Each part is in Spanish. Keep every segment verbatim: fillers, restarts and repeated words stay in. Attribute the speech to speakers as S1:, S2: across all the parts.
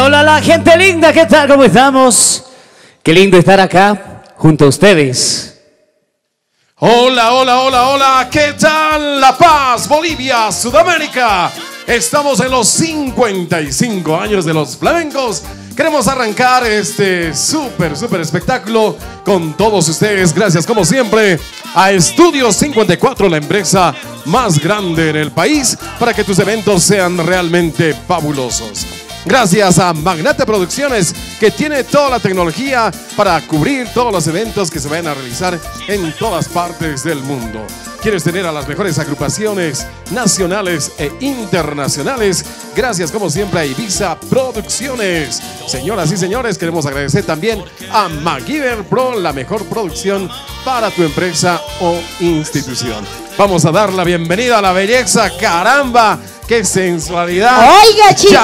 S1: Hola, hola, la gente linda, ¿qué tal? ¿Cómo estamos? Qué lindo estar acá junto a ustedes.
S2: Hola, hola, hola, hola, ¿qué tal? La Paz, Bolivia, Sudamérica. Estamos en los cincuenta y cinco años de los flamencos. Queremos arrancar este súper, súper espectáculo con todos ustedes. Gracias, como siempre, a Estudios cincuenta y cuatro, la empresa más grande en el país, para que tus eventos sean realmente fabulosos. Gracias a Magnate Producciones, que tiene toda la tecnología para cubrir todos los eventos que se vayan a realizar en todas partes del mundo. ¿Quieres tener a las mejores agrupaciones nacionales e internacionales? Gracias, como siempre, a Ibiza Producciones. Señoras y señores, queremos agradecer también a MacGyver Pro, la mejor producción para tu empresa o institución. Vamos a dar la bienvenida a la belleza, caramba. ¡Qué sensualidad!
S3: Oiga, chicos,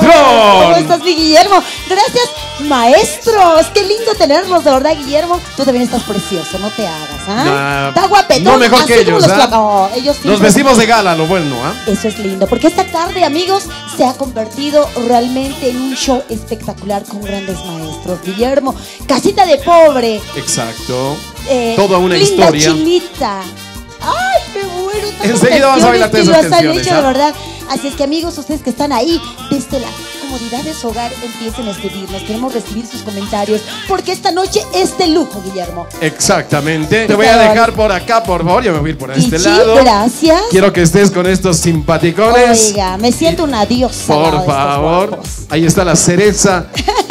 S3: ¿cómo
S2: estás,
S3: mi Guillermo? Gracias, maestros. Qué lindo tenerlos, de verdad, Guillermo. Tú también estás precioso, no te hagas, ¿ah?
S2: Nah,
S3: Está guapetón.
S2: no mejor que ellos,
S3: los,
S2: ¿ah?
S3: no, ellos
S2: Nos vestimos de gala, lo bueno, ¿ah?
S3: Eso es lindo, porque esta tarde, amigos, se ha convertido realmente en un show espectacular con grandes maestros. Guillermo, casita de pobre.
S2: Exacto.
S3: Eh,
S2: Toda una
S3: linda
S2: historia.
S3: Chinita. ¡Ay, me muero!
S2: Enseguida vamos a bailar
S3: que
S2: esas
S3: los han
S2: canciones,
S3: hecho,
S2: ¿ah?
S3: de verdad. Así es que, amigos, ustedes que están ahí, desde la comodidad de su hogar, empiecen a escribirnos. Queremos recibir sus comentarios, porque esta noche es de lujo, Guillermo.
S2: Exactamente. Te voy a dejar por acá, por favor. Yo me voy a ir por este
S3: Guichi,
S2: lado.
S3: gracias.
S2: Quiero que estés con estos simpaticones.
S3: Oiga, me siento una diosa.
S2: Por favor. Ahí está la cereza.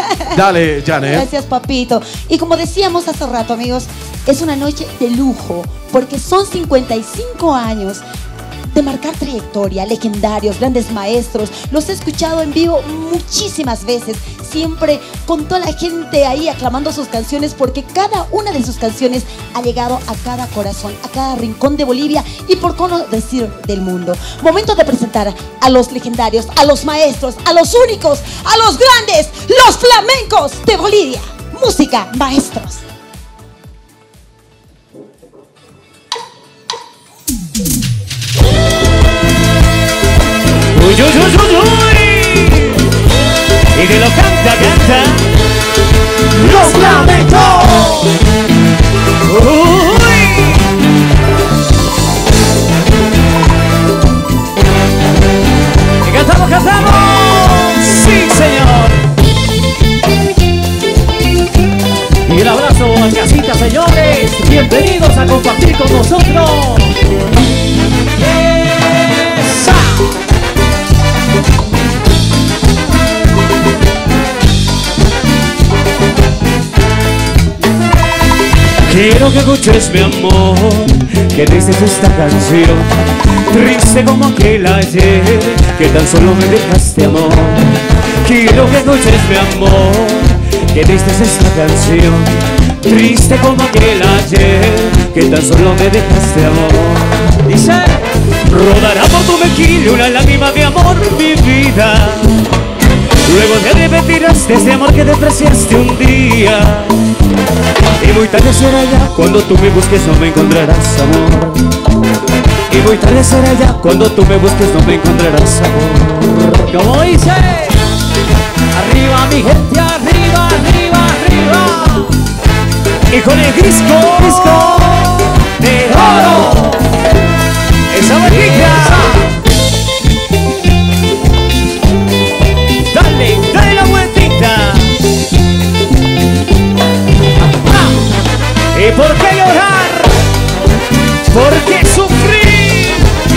S2: Dale, Janet.
S3: Gracias, papito. Y como decíamos hace rato, amigos, es una noche de lujo, porque son cincuenta y cinco años de marcar trayectoria, legendarios, grandes maestros. Los he escuchado en vivo muchísimas veces, siempre con toda la gente ahí aclamando sus canciones, porque cada una de sus canciones ha llegado a cada corazón, a cada rincón de Bolivia y por qué no decir del mundo. Momento de presentar a los legendarios, a los maestros, a los únicos, a los grandes, los flamencos de Bolivia. Música, maestros.
S1: Uy, uy, uy, uy, uy. Y que lo canta, canta
S3: ¡Los flamencos!
S1: Uy. Y cantamos, cantamos. Sí, señor. Y el abrazo a casita, señores. Bienvenidos a compartir con nosotros. ¡Esa! Quiero que escuches, mi amor, que triste es esta canción, triste como aquel ayer, que tan solo me dejaste, amor. Quiero que escuches, mi amor, que triste es esta canción, triste como aquel ayer, que tan solo me dejaste, amor. Dice: rodará por tu mejilla una lágrima de amor, mi vida. Luego te arrepentirás de ese amor que despreciaste un día. Y muy tarde será ya cuando tú me busques, no me encontrarás, amor. Y muy tarde será ya cuando tú me busques, no me encontrarás, amor. Como dice: arriba mi gente, arriba, arriba, arriba. Y con el disco, disco de oro, esa bonita. Dale, dale la vueltita. ¿Y por qué llorar? ¿Por qué sufrir?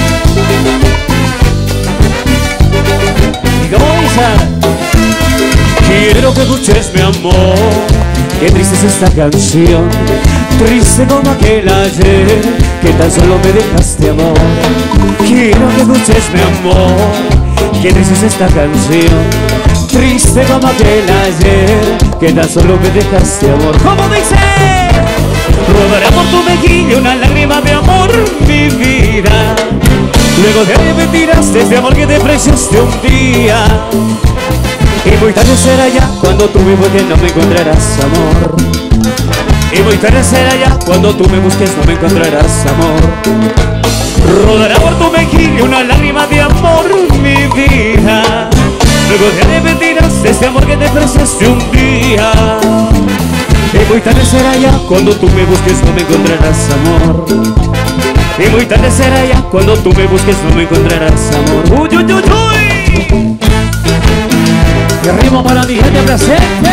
S1: ¿Y cómo dice? Quiero que escuches, mi amor, qué triste es esta canción, triste como aquel ayer, que tan solo me dejaste, amor. Quiero que escuches, mi amor, qué triste es esta canción, triste como aquel ayer, que tan solo me dejaste, amor. ¿Cómo dice? Rodará por tu mejilla una lágrima de amor, mi vida. Luego te arrepentirás de ese amor que te despreciaste un día. Y muy tarde será ya cuando tú me busques, no me encontrarás, amor. Y muy tarde será ya cuando tú me busques, no me encontrarás, amor. Rodará por tu mejilla una lágrima de amor, mi vida. Luego te arrepentirás de este amor que te prestaste un día. Y muy tarde será ya cuando tú me busques, no me encontrarás amor. Y muy tarde será ya cuando tú me busques, no me encontrarás amor. Uy, uy, uy, uy. Y arriba para mi gente presente.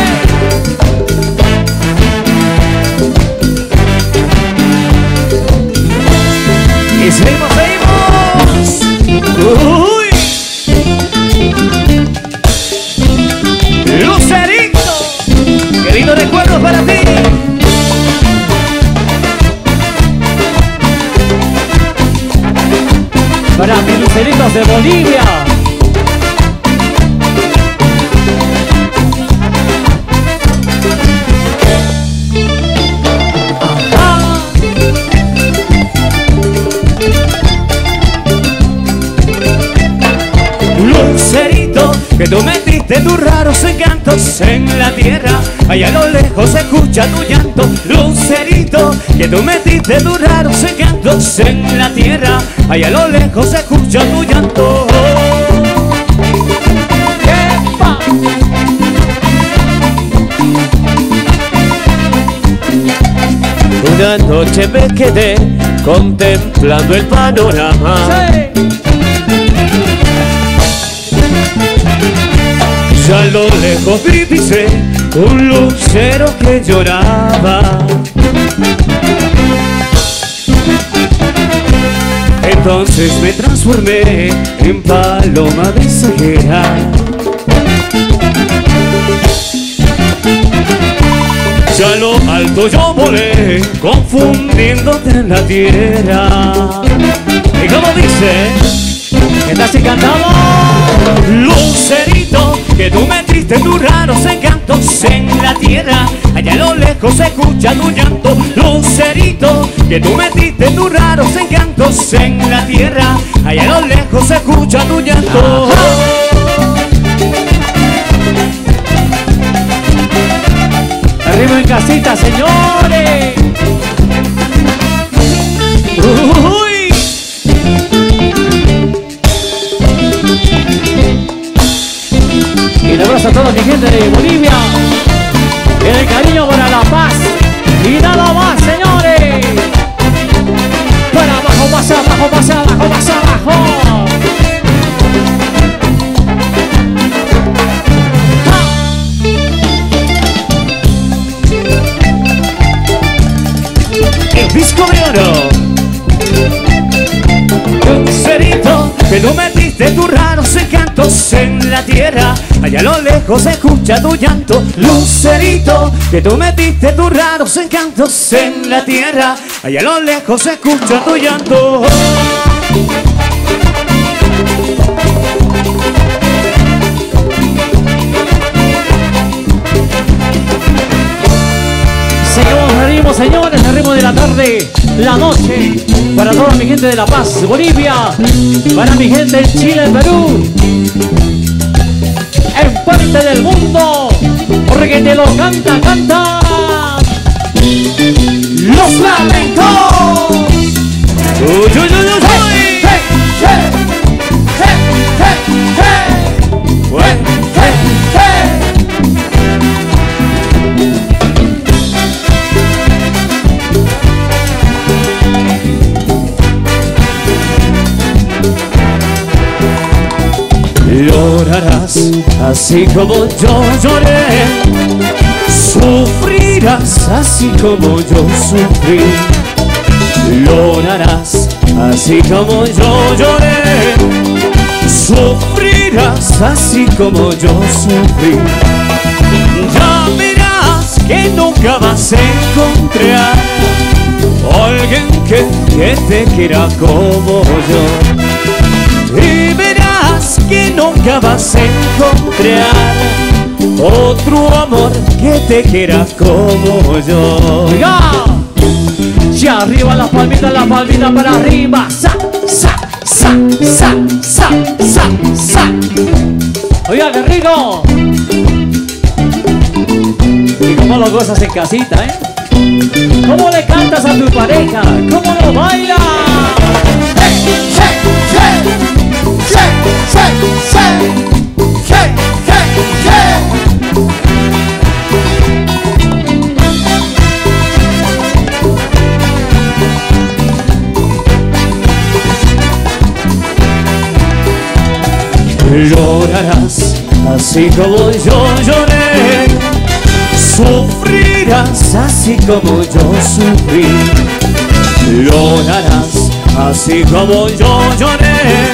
S1: Y seguimos, seguimos. Uy. Lucerito, qué lindo recuerdo para ti. Para mis luceritos de Bolivia. Lucerito, que tú metiste tus raros encantos en la tierra. Allá a lo lejos se escucha tu llanto. Lucerito, que tú metiste tus raros encantos en la tierra. Allá a lo lejos se escucha tu llanto. ¡Epa! Una noche me quedé contemplando el panorama. ¡Sí! Ya a lo lejos divisé un lucero que lloraba. Entonces me transformé en paloma mensajera. Ya a lo alto yo volé, confundiéndote en la tierra. Y como dice, ¿estás encantado? Lucerito, que tú metiste tus raros encantos en la tierra. Allá a lo lejos se escucha tu llanto. Lucerito, que tú metiste tus raros encantos en la tierra. Allá a lo lejos se escucha tu llanto. Arriba en casita, señores. Uy. Y un abrazo a toda mi gente de Bolivia. En el cariño para la paz. Y nada más, señores. Para abajo, más abajo, más abajo, más abajo. El disco de oro. Lucerito, que tú metiste tus raros encantos en la tierra. Allá a lo lejos se escucha tu llanto. Lucerito, que tú metiste tus raros encantos en la tierra. Allá a lo lejos se escucha tu llanto. Seguimos al ritmo, señores, al ritmo de la tarde, la noche. Para toda mi gente de La Paz, Bolivia. Para mi gente en Chile, Perú. En parte del mundo, porque te lo canta, canta los flamencos. Uy, uy, uy, uy. Hey, hey, hey, hey, hey, hey. Hey, hey, hey. Llorarás así como yo lloré, sufrirás así como yo sufrí. Llorarás así como yo lloré, sufrirás así como yo sufrí. Ya verás que nunca vas a encontrar alguien que, que te quiera como yo. Y verás que nunca vas a encontrar otro amor que te quiera como yo. ¡Oiga! Y arriba la palmita, la palmita para arriba. Sa, sa, sa, sa, sa, sa, sa. Oiga, qué rico. Y cómo lo gozas en casita, ¿eh? ¿Cómo le cantas a tu pareja? ¿Cómo lo bailas? ¡Hey, hey, hey! ¡Hey, hey, hey! ¡Hey, hey, hey! Llorarás así como yo lloré, sufrirás así como yo sufrí. Llorarás así como yo lloré,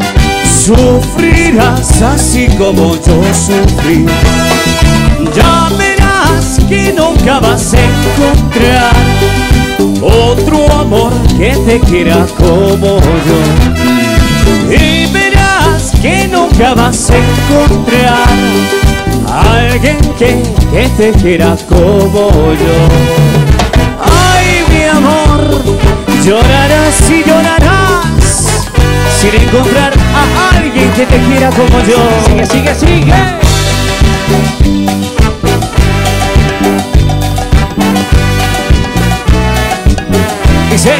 S1: sufrirás así como yo sufrí. Ya verás que nunca vas a encontrar otro amor que te quiera como yo. Y verás que nunca vas a encontrar alguien que, que te quiera como yo. Ay, mi amor, llorarás y llorarás sin encontrar a alguien que te quiera como yo. Sigue, sigue, sigue. Dice,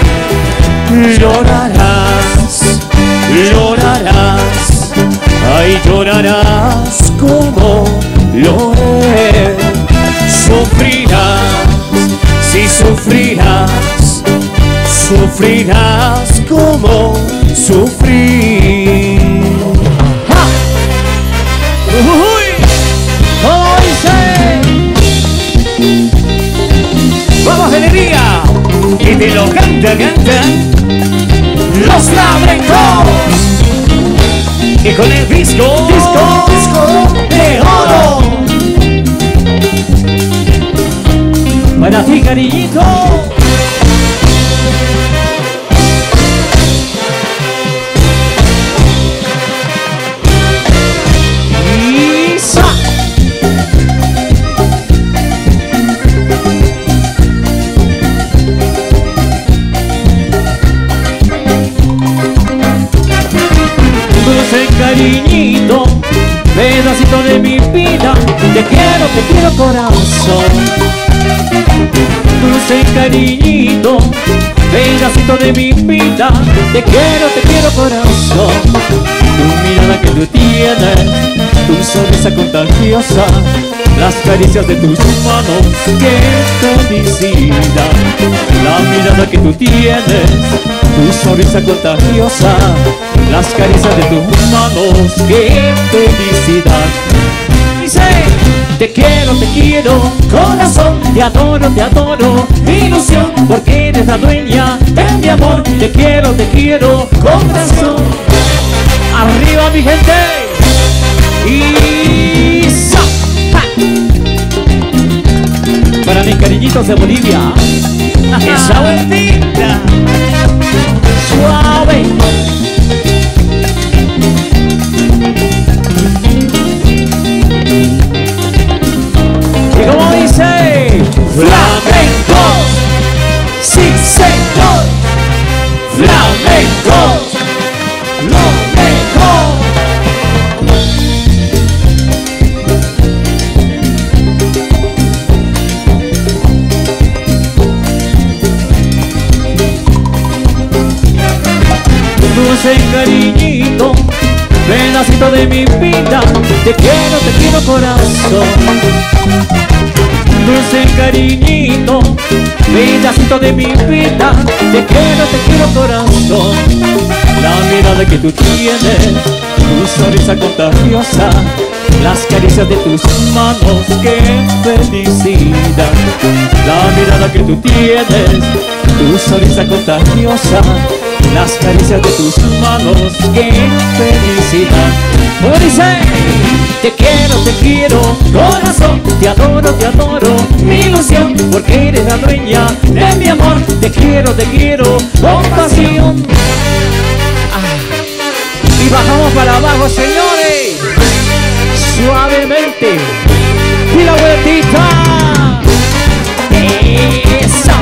S1: llorarás, llorarás, ay, llorarás como lloré. Sufrirás, si sufrirás, sufrirás como sufrí. ¡Ja! ¡Uy! ¿Cómo dice? ¡Vamos, alegría! Y te lo canta, cantan los flamencos. Y con el disco, disco, disco de oro. Para ti, cariñito. Cariñito, pedacito de mi vida, te quiero, te quiero corazón. Dulce cariñito, pedacito de mi vida, te quiero, te quiero corazón. Tu mirada que tú tienes, tu sonrisa contagiosa, las caricias de tus manos, qué felicidad. La mirada que tú tienes, tu sonrisa contagiosa, las caricias de tus manos, qué felicidad. Dice, te quiero, te quiero, corazón, te adoro, te adoro, mi ilusión, porque eres la dueña de mi amor. Te quiero, te quiero, corazón. Arriba, mi gente. Y sa, ja. Para mis cariñitos de Bolivia, esa vueltita suave. Y como dice, flamencos, sí señor, flamencos, lo mejor. Dulce cariñito, pedacito de mi vida, te quiero, te quiero corazón. Dulce cariñito, pedacito de mi vida, te quiero, te quiero corazón. La mirada que tú tienes, tu sonrisa contagiosa, las caricias de tus manos, qué felicidad. La mirada que tú tienes, tu sonrisa contagiosa, las caricias de tus manos, qué felicidad. Como dice, te quiero, te quiero, corazón, te adoro, te adoro, mi ilusión, porque eres la dueña de mi amor. Te quiero, te quiero, con pasión. Ah. Y bajamos para abajo, señores, suavemente. Y la vueltita. Eso.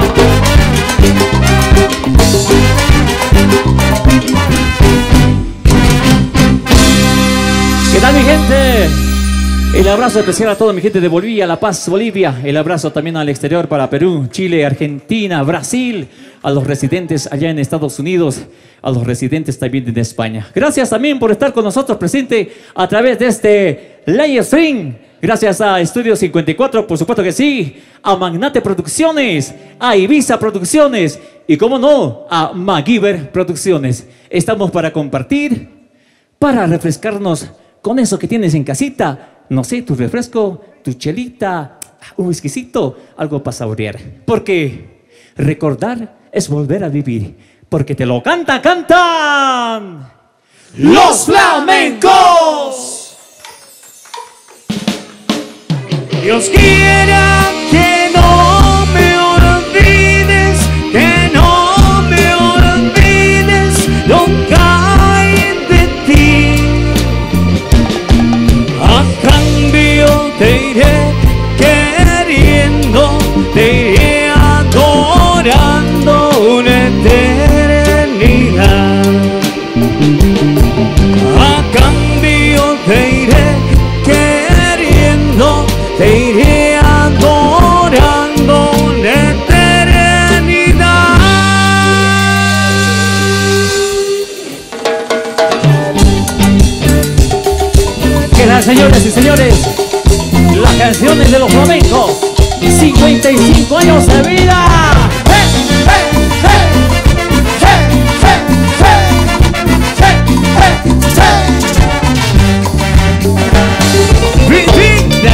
S1: ¿Qué tal, mi gente? El abrazo especial a toda mi gente de Bolivia, La Paz, Bolivia. El abrazo también al exterior para Perú, Chile, Argentina, Brasil. A los residentes allá en Estados Unidos, a los residentes también de España. Gracias también por estar con nosotros presente a través de este live stream. Gracias a Estudio cincuenta y cuatro, por supuesto que sí. A Magnate Producciones, a Ibiza Producciones y, como no, a MacGyver Producciones. Estamos para compartir, para refrescarnos con eso que tienes en casita, no sé, tu refresco, tu chelita, un whiskycito, algo para saborear. Porque recordar es volver a vivir. Porque te lo canta, cantan los flamencos. Dios quiera que no me olvides, que no me olvides nunca de ti. A cambio te iré queriendo, te iré adorando una eternidad. A cambio te iré queriendo, te iré adorando una eternidad. Que las señoras y señores, las canciones de los flamencos, cincuenta y cinco años de vida. ¡Hey, hey, hey! ¡Hey, hey, hey! ¡Hey, hey, hey! ¡Vida!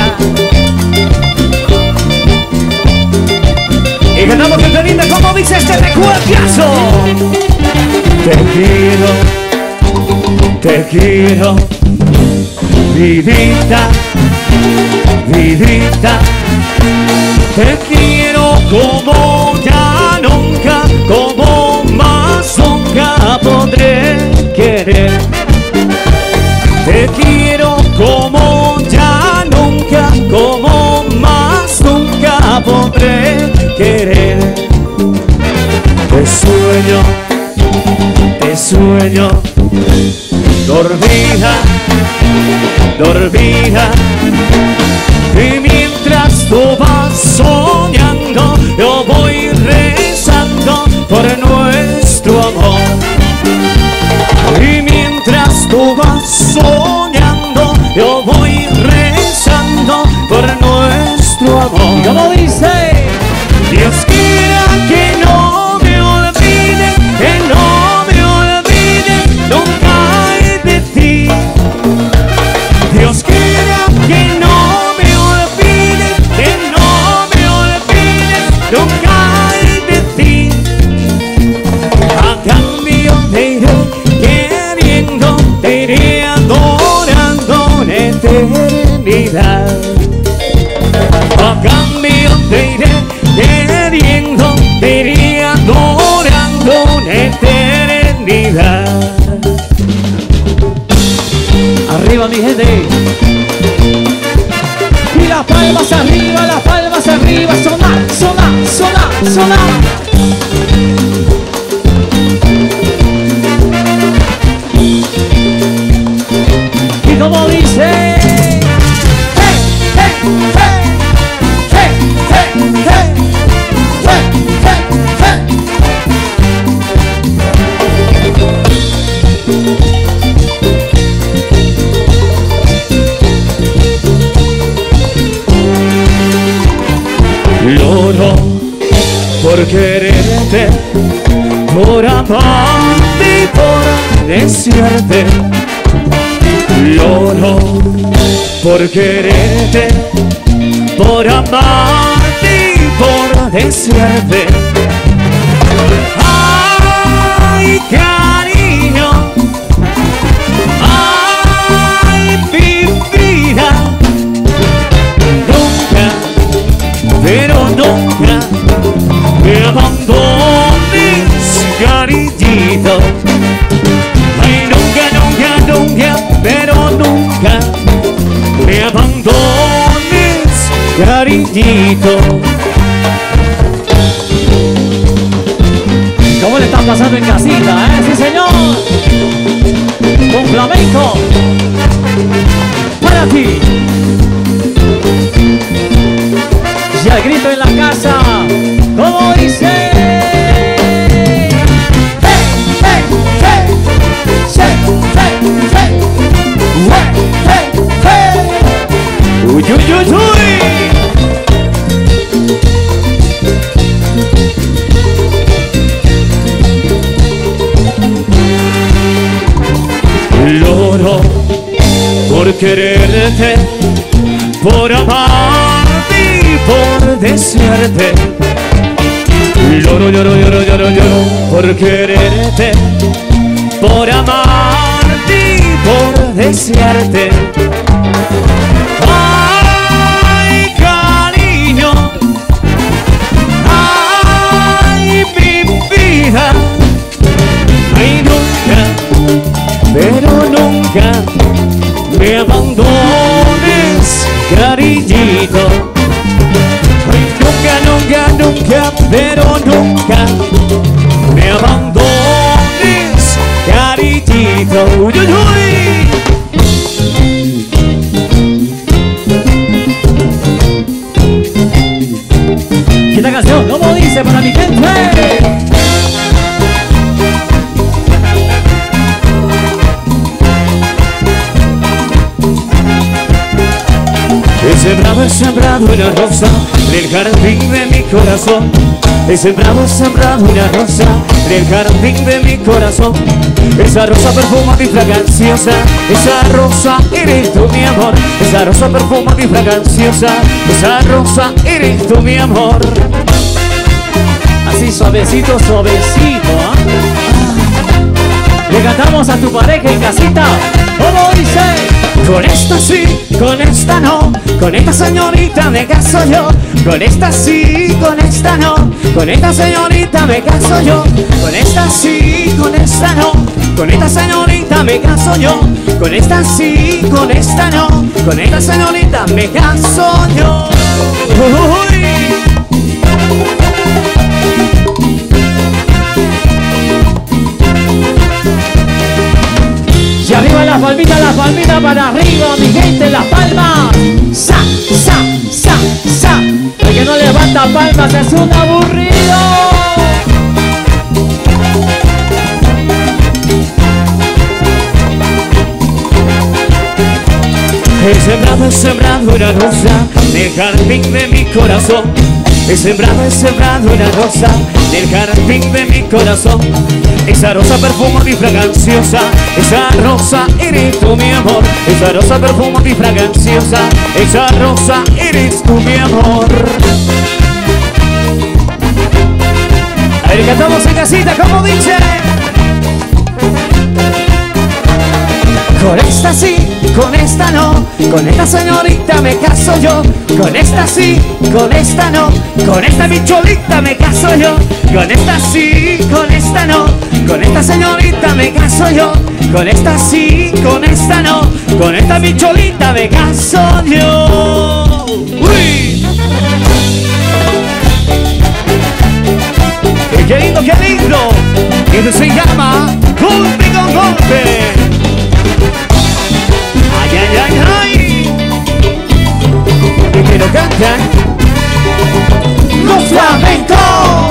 S1: Y ganamos el Belinda, como dice este recuerdazo. Te quiero, te quiero, vidita, vidita. Te quiero como ya nunca, como más nunca podré querer. Te quiero como ya nunca, como más nunca podré querer. Te sueño, te sueño, dormida, dormida. Y mientras tú vas soñando, yo voy rezando por nuestro amor. Y mientras tú vas soñando, yo voy rezando por nuestro amor. Como dice, Dios quiera que no me olvide, que no me olvide nunca de ti. Dios quiera que no nunca de ti. A cambio te iré queriendo, te iré adorando en eternidad. A cambio te iré queriendo, te iré adorando en eternidad. Arriba mi gente. Y las palmas arriba, las palmas arriba, sonar, sonar, sonar, sonar. Y como dice, hey, hey, hey, hey, hey, hey, hey, hey, hey. Lloro por quererte, por amarte y por desearte. Lloro por quererte, por amarte y por desearte. Ay, cariño, ay, mi vida. Nunca, pero nunca me abandones, cariñito. Ay, nunca, nunca, nunca, pero nunca me abandones, cariñito. ¿Cómo le está pasando en casita, eh? Sí, señor. Un flamenco para ti. Y el grito en la casa, como dice. Hey, hey, hey, hey, hey, hey, hey, hey, uy, uy, uy, uy. Lloro por por quererte, por amarte y por desearte. Lloro, lloro, lloro, lloro, lloro por quererte, por amarte y por desearte. Ay, cariño, ay, mi vida, ay, nunca, pero nunca me abandones, cariñito. Ay, nunca, nunca, nunca, pero nunca me abandones, cariñito. Uy, uy, uy. ¿Qué esta canción? ¿Cómo dice para mi gente? He sembrado, he sembrado una rosa en el jardín de mi corazón. He sembrado, he sembrado una rosa en el jardín de mi corazón. Esa rosa perfuma mi fraganciosa, esa rosa eres tú mi amor. Esa rosa perfuma mi fraganciosa, esa rosa eres tú mi amor. Así suavecito, suavecito, ¿eh? Le cantamos a tu pareja en casita. ¿Cómo dice? Con esta sí, con esta no, con esta señorita me caso yo. Con esta sí, con esta no, con esta señorita me caso yo. Con esta sí, con esta no, con esta señorita me caso yo. Con esta sí, con esta no, con esta señorita me caso yo. Uy. Y arriba las palmitas, las palmitas para arriba, mi gente, las palmas. Sa, sa, sa, sa. El que no levanta palmas es un aburrido. He sembrado, he sembrado una rosa en el jardín de mi corazón. He sembrado, he sembrado una rosa en el jardín de mi corazón. Esa rosa perfuma mi fraganciosa, esa rosa eres tú mi amor. Esa rosa perfuma mi fraganciosa, esa rosa eres tú mi amor. A ver, cantamos en casita, como dice. Con esta sí, con esta no, con esta señorita me caso yo. Con esta sí, con esta no, con esta bicholita me caso yo. Con esta sí, con esta no, con esta señorita me caso yo. Con esta sí, con esta no, con esta bicholita me caso yo. ¡Uy! ¡Qué lindo, qué lindo! Esto se llama Golpe con Golpe. ¡Ay, ay, ay, ay! Y que lo cantan los flamencos.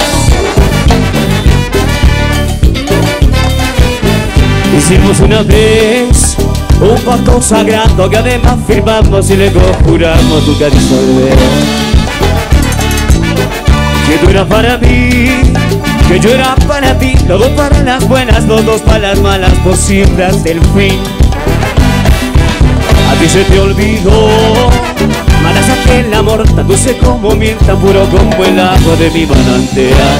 S1: Hicimos una vez un pacto sagrado que además firmamos y luego juramos nunca disolver. Que tú eras para mí, que yo era para ti, los dos para las buenas, los dos para las malas, por siempre hasta el fin. A ti se te olvidó, malas aquel amor, tan dulce como miel, tan puro como el agua de mi manantial.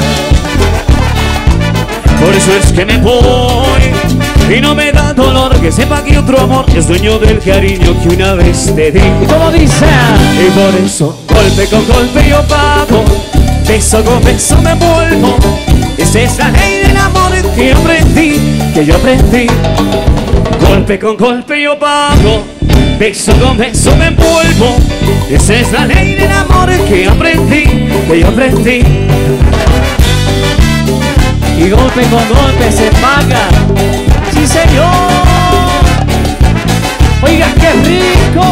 S1: Por eso es que me voy y no me da dolor que sepa que otro amor es dueño del cariño que una vez te di. ¿Y cómo dice? Y por eso, golpe con golpe yo pago, beso con beso me envuelvo. Esa es la ley del amor que yo aprendí, que yo aprendí. Golpe con golpe yo pago, beso con beso me envuelvo. Esa es la ley del amor que aprendí, que yo aprendí. Y golpe con golpe se paga. ¡Sí, señor! ¡Oiga, qué rico!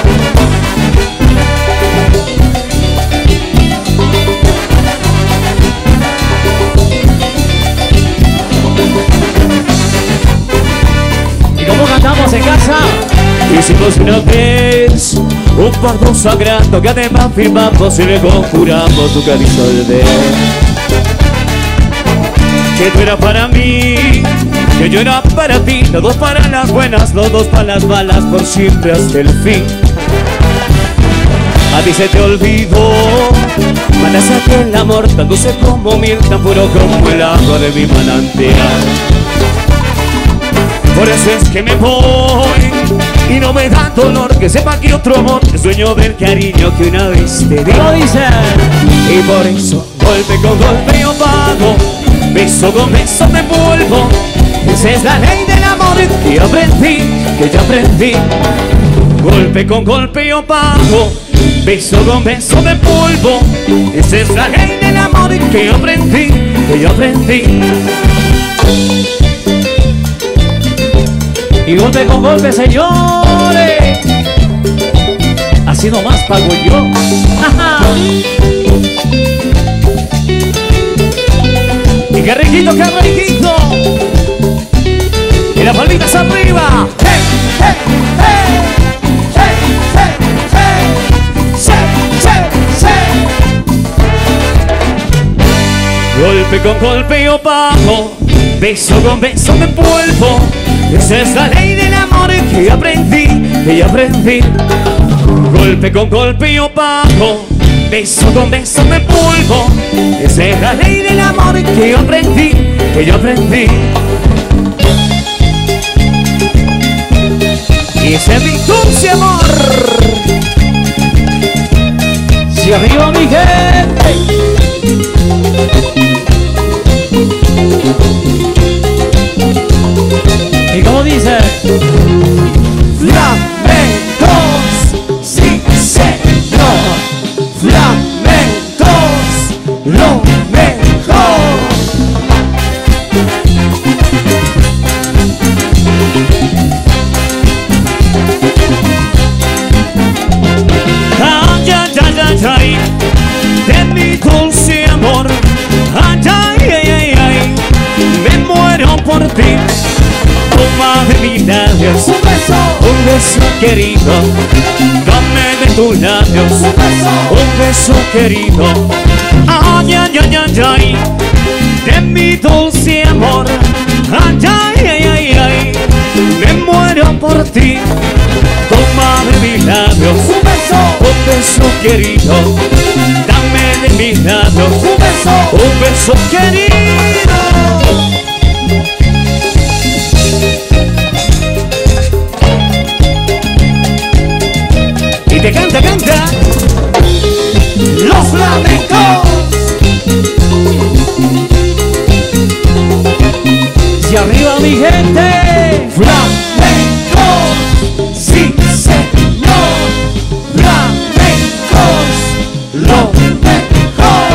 S1: ¿Y cómo cantamos en casa? Hicimos una vez un pacto sagrado que además firmamos y luego juramos nunca disolver. Que tú eras para mí, que yo era para ti, los dos para las buenas, los dos para las malas, por siempre hasta el fin. A ti se te olvidó, malaza que el amor tan dulce como miel, tan puro como el agua de mi manantial. Por eso es que me voy y no me da dolor que sepa que otro amor es dueño del cariño que una vez te di. Lo dice. Y por eso golpe con golpe yo pago, beso con beso me envuelvo. Esa es la ley del amor que yo aprendí, que yo aprendí. Golpe con golpe yo pago, beso con beso me envuelvo. Esa es la ley del amor que yo aprendí, que yo aprendí. Y golpe con golpe, señores, así nomás pago yo. Y qué riquito, qué riquito. Y las palmitas arriba. ¡Hey, hey, hey! ¡Hey, hey, hey! ¡Hey, hey, hey! Golpe con golpe yo pago, beso con beso me envuelvo. Esa es la ley del amor que yo aprendí, que yo aprendí. Golpe con golpe yo pago, beso con beso me envuelvo. Esa es la ley del amor que yo aprendí, que yo aprendí. Y ese es mi dulce amor. Si arriba mi gente. ¿Y cómo dice? Flamencos, sí señor. Flamencos, lo mejor. Ay, ay, ay, ay, ay, de mi dulce amor. Ay, ay, ay, ay, ay, me muero por ti. Toma de mis labios un beso, un beso querido. Dame de tus labios un beso, un beso querido. Ay, ay, ay, ay, ay, de mi dulce amor. Ay, ay, ay, ay, ay, me muero por ti. Toma de mis labios un beso, un beso querido. Dame de mis labios un beso, un beso querido. Y te canta, canta los flamencos. Si arriba mi gente. Flamencos, sí señor. Flamencos, lo mejor.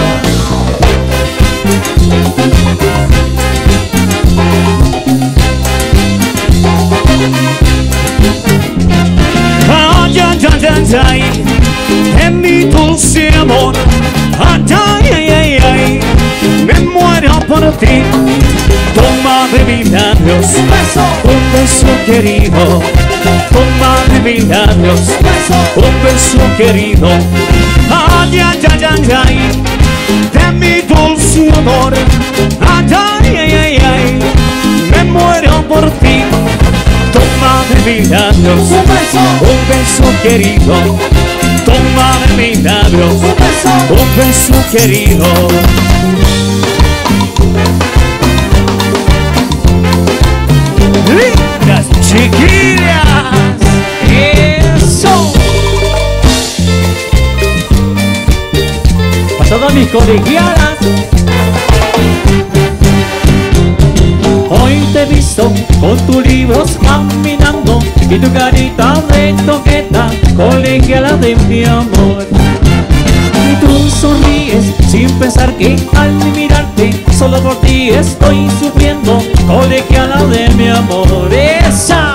S1: Ay, ay, ay, ay, ay, en mi dulce amor. Ay, ay, ay, ay, ay, me muero por ti. Toma de mis labios un beso, un beso querido. Toma de mis labios un beso, un beso querido. Ay, ay, ay, ay, ay, de mi dulce amor. Ay, ay, ay, ay, ay, me muero por ti. Toma de mis labios un beso, un beso querido. Toma de mis labios un beso, un beso querido. Lindas chiquillas, eso. Para todas mis colegialas. Hoy te he visto con tus libros caminando y tu carita de toqueta, colegiala de mi amor. Y tú sonríes sin pensar que al mirarte solo por ti estoy sufriendo, colegiala de mi amor. ¡Esa!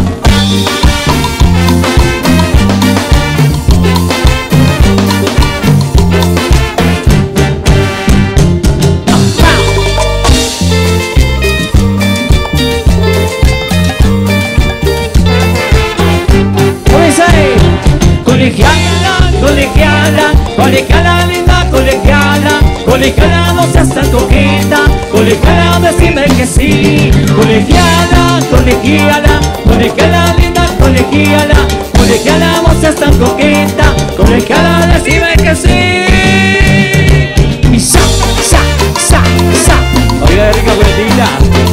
S1: Colegiala, colegiala, colegiala linda, colegiala, colegiala no seas tan coqueta, colegiala, decime que sí. Colegiala, colegiala, colegiala linda, colegiala, colegiala, vos seas tan coqueta, colegiala, decime que sí. Y sa, sa, sa, sa. Oiga, rica vueltita.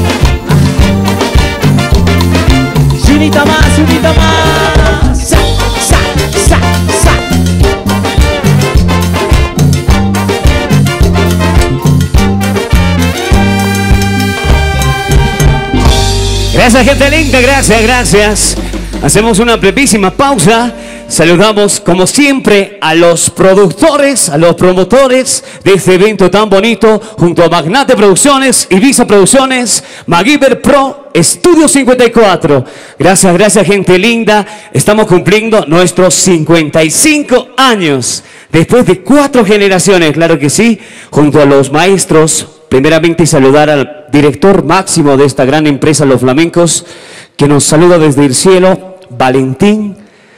S1: Unita más, unita más. Sa, sa, sa, sa. Gracias, gente linda, gracias, gracias. Hacemos una brevísima pausa. Saludamos, como siempre, a los productores, a los promotores de este evento tan bonito, junto a Magnate Producciones, Ibiza Producciones, MacGyver Pro, Estudio cincuenta y cuatro. Gracias, gracias, gente linda. Estamos cumpliendo nuestros cincuenta y cinco años. Después de cuatro generaciones, claro que sí, junto a los maestros. Primeramente, saludar al director máximo de esta gran empresa, Los Flamencos, que nos saluda desde el cielo, Valentín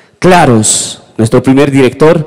S1: Claros, nuestro primer director.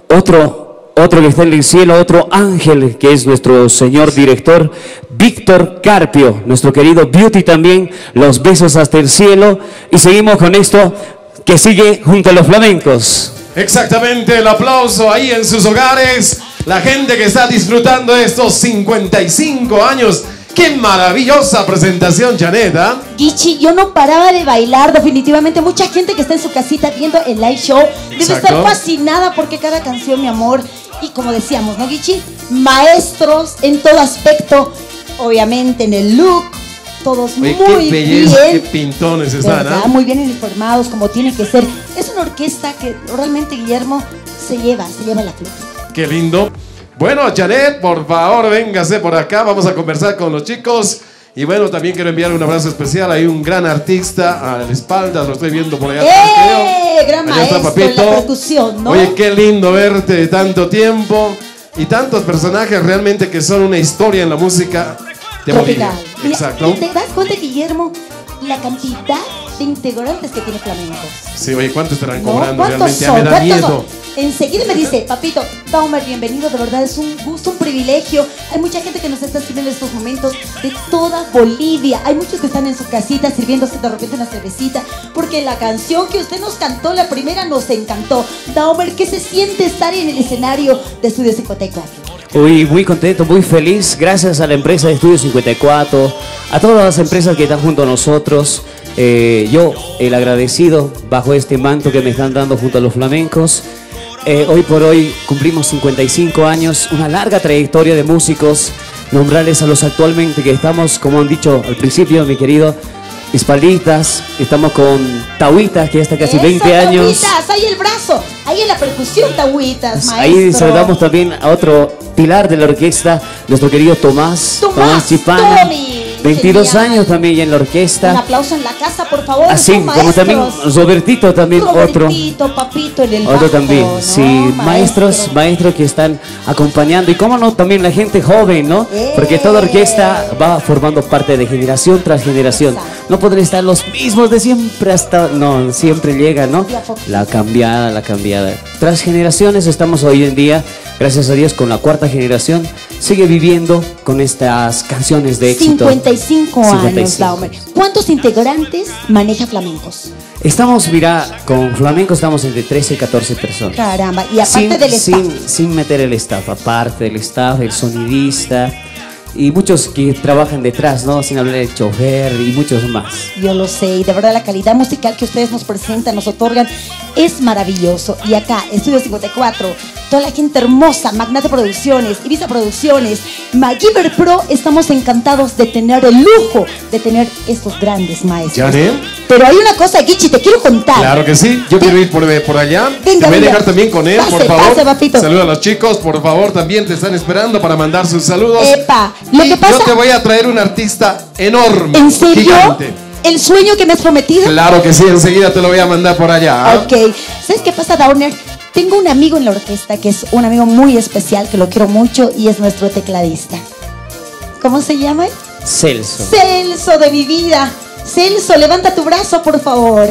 S1: Otro, otro que está en el cielo, otro ángel, que es nuestro señor director, Víctor Carpio, nuestro querido Beauty también. Los besos hasta el cielo. Y seguimos con esto que sigue junto a Los Flamencos.
S2: Exactamente, el aplauso ahí en sus hogares. La gente que está disfrutando de estos cincuenta y cinco años. ¡Qué maravillosa presentación, Janet! ¿eh?
S3: Guichi, yo no paraba de bailar, definitivamente. Mucha gente que está en su casita viendo el live show debe
S2: Exacto.
S3: estar fascinada porque cada canción, mi amor. Y como decíamos, ¿no, Guichi? Maestros en todo aspecto, obviamente en el look. Todos
S2: Oye,
S3: muy
S2: qué belleza,
S3: bien.
S2: qué pintones están,
S3: ¿verdad?
S2: ¿eh?
S3: Muy bien uniformados, como tiene que ser. Es una orquesta que realmente, Guillermo, se lleva, se lleva la flor.
S2: Qué lindo. Bueno, Janet, por favor, véngase por acá. Vamos a conversar con los chicos. Y bueno, también quiero enviar un abrazo especial. Hay un gran artista a la espalda, lo estoy viendo por allá atrás,
S3: ¡Eh!
S2: creo.
S3: Gran
S2: Allá está
S3: maestro en
S2: Papito.
S3: la percusión, ¿no?
S2: Oye, qué lindo verte de tanto tiempo. Y tantos personajes realmente que son una historia en la música de Bolivia.
S3: Tropical. Mira,
S2: Exacto.
S3: ¿te das cuenta, Guillermo, la cantidad de integrantes que tiene Flamencos?
S2: Sí, oye, ¿cuánto estarán
S3: ¿No?
S2: cobrando?
S3: ¿Cuántos
S2: Realmente ya
S3: son?
S2: me da
S3: ¿Cuántos
S2: miedo.
S3: son? Enseguida me dice, papito, Daumer, bienvenido, de verdad es un gusto, un privilegio. Hay mucha gente que nos está escribiendo en estos momentos de toda Bolivia. Hay muchos que están en su casita sirviéndose de repente una cervecita, porque la canción que usted nos cantó, la primera, nos encantó. Daumer, ¿qué se siente estar en el escenario de Estudio cincuenta y cuatro?
S1: Uy, muy contento, muy feliz. Gracias a la empresa de Estudio cincuenta y cuatro, a todas las empresas que están junto a nosotros. Eh, yo, el agradecido bajo este manto que me están dando junto a Los Flamencos. Eh, hoy por hoy cumplimos cincuenta y cinco años, una larga trayectoria de músicos. Nombrarles a los actualmente que estamos, como han dicho al principio, mi querido Espalditas. Estamos con Tauitas, que ya está casi
S3: Eso,
S1: veinte años.
S3: Tauitas, ahí el brazo, ahí en la percusión, Tauitas, maestro.
S1: Ahí saludamos también a otro pilar de la orquesta, nuestro querido Tomás,
S3: Tomás,
S1: Tomás Chipana.
S3: Tommy.
S1: veintidós
S3: Genial.
S1: años también ya en la
S3: Un
S1: orquesta.
S3: aplauso en la casa, por favor.
S1: Así,
S3: son
S1: como también
S3: maestros.
S1: Robertito también otro.
S3: Robertito, papito en el
S1: Otro
S3: bajo,
S1: también,
S3: ¿no?
S1: sí,
S3: Maestro.
S1: maestros, maestros que están acompañando. Y cómo no, también la gente joven, ¿no?
S3: ¡Eh!
S1: Porque toda orquesta va formando parte de generación tras generación.
S3: Exacto.
S1: No podrán estar los mismos de siempre hasta... No, siempre llega, ¿no?
S3: De a poquito.
S1: La cambiada, la cambiada. Tras generaciones estamos hoy en día, gracias a Dios, con la cuarta generación. Sigue viviendo con estas canciones de éxito.
S3: cincuenta y cinco
S1: cincuenta y
S3: años,
S1: cinco.
S3: Daumer. ¿Cuántos integrantes maneja Flamencos?
S1: Estamos, mira, con flamenco estamos entre trece y catorce personas.
S3: Caramba, y aparte
S1: sin,
S3: del staff.
S1: sin, sin meter el staff, aparte del staff, el sonidista y muchos que trabajan detrás, ¿no? Sin hablar del chofer y muchos más.
S3: Yo lo sé, y de verdad la calidad musical que ustedes nos presentan, nos otorgan, es maravilloso. Y acá, Estudio cincuenta y cuatro, toda la gente hermosa, Magnate Producciones, Ibiza Producciones, MacGyver Pro, estamos encantados de tener el lujo de tener estos grandes maestros.
S2: ¿Janet?
S3: Pero hay una cosa, Guichi, te quiero contar.
S2: Claro que sí, yo quiero ir por, por allá.
S3: Venga,
S2: te voy a
S3: venga.
S2: dejar también con él,
S3: Pase,
S2: por favor.
S3: pase, papito.
S2: Saluda a los chicos, por favor, también te están esperando para mandar sus saludos.
S3: Epa, lo
S2: Y
S3: que pasa...
S2: yo te voy a traer un artista enorme.
S3: ¿En serio?
S2: Gigante.
S3: ¿El sueño que me has prometido?
S2: Claro que sí, enseguida te lo voy a mandar por allá. ¿ah?
S3: Ok. ¿Sabes qué pasa, Downer? Tengo un amigo en la orquesta que es un amigo muy especial, que lo quiero mucho, y es nuestro tecladista. ¿Cómo se llama?
S1: Celso.
S3: Celso de mi vida. Celso, levanta tu brazo, por favor.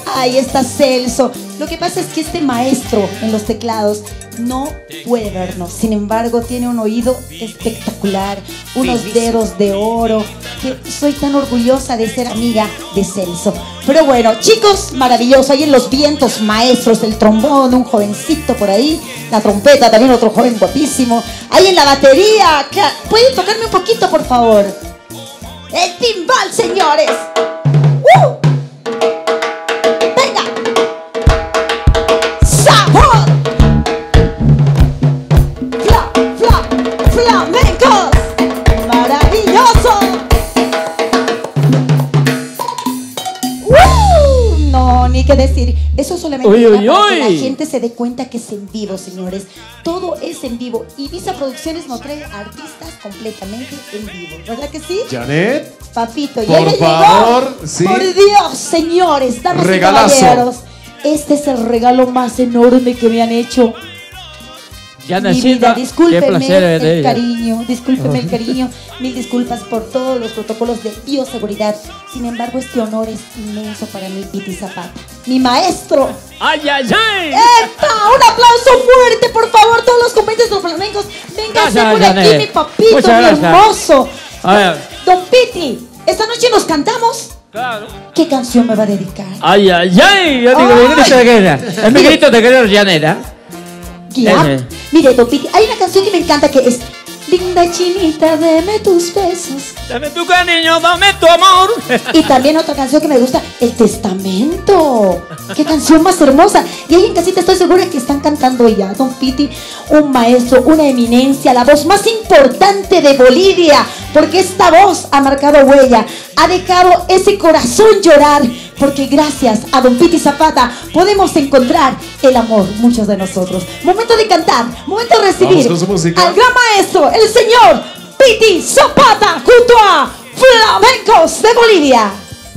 S3: Ahí está Celso. Lo que pasa es que este maestro en los teclados no puede vernos. Sin embargo, tiene un oído espectacular, unos dedos de oro, que soy tan orgullosa de ser amiga de Celso. Pero bueno, chicos, maravilloso. Ahí en los vientos, maestros, el trombón, un jovencito por ahí, la trompeta, también otro joven guapísimo. Ahí en la batería, ¿pueden tocarme un poquito, por favor? El timbal, señores. ¡Uh! ¡Venga! ¡Sabor! ¡Fla, fla, flamencos! ¡Maravilloso! ¡Uh! No, ni qué decir. Eso solamente
S4: uy, uy,
S3: para
S4: uy.
S3: que la gente se dé cuenta que es en vivo, señores. Todo es en vivo. Y Visa Producciones nos trae artistas completamente en vivo. ¿Verdad que sí?
S2: Janet,
S3: Papito,
S2: por
S3: ya me
S2: favor,
S3: llegó.
S2: sí.
S3: Por Dios, señores, damas
S2: Regalazo.
S3: y caballeros. Este es el regalo más enorme que me han hecho. Mi vida,
S4: Yanecita, qué
S3: discúlpeme
S4: placer
S3: el
S4: de ella.
S3: cariño, discúlpeme el cariño, mil disculpas por todos los protocolos de bioseguridad. Sin embargo, este honor es inmenso para mí, Piti Zapata, mi maestro.
S4: ¡Ay, ay, ay!
S3: ¡Epa! ¡Un aplauso fuerte, por favor! Todos los compañeros de los flamencos, vénganse
S4: Gracias,
S3: por aquí,
S4: Janet.
S3: mi papito,
S4: Muchas
S3: mi
S4: gracias.
S3: hermoso.
S4: A ver.
S3: Don Piti, esta noche nos cantamos.
S4: Claro.
S3: ¿Qué canción me va a dedicar?
S4: ¡Ay, ay, ay! Yo digo,
S3: Ay.
S4: mi grito de guerra. Es mi grito de guerra, Yanera.
S3: Ya.
S4: Ese.
S3: Mire, Don Piti, hay una canción que me encanta que es Linda chinita, deme tus besos.
S4: Dame tu cariño, dame tu amor.
S3: Y también otra canción que me gusta, El Testamento. Qué canción más hermosa. Y ahí en casita estoy segura que están cantando ya. Don Piti, un maestro, una eminencia, la voz más importante de Bolivia, porque esta voz ha marcado huella, ha dejado ese corazón llorar, porque gracias a Don Piti Zapata podemos encontrar el amor, muchos de nosotros. Momento de cantar, momento de recibir
S2: Vamos con su música.
S3: al gran maestro, el señor Piti Zapata, junto a Flamencos de Bolivia.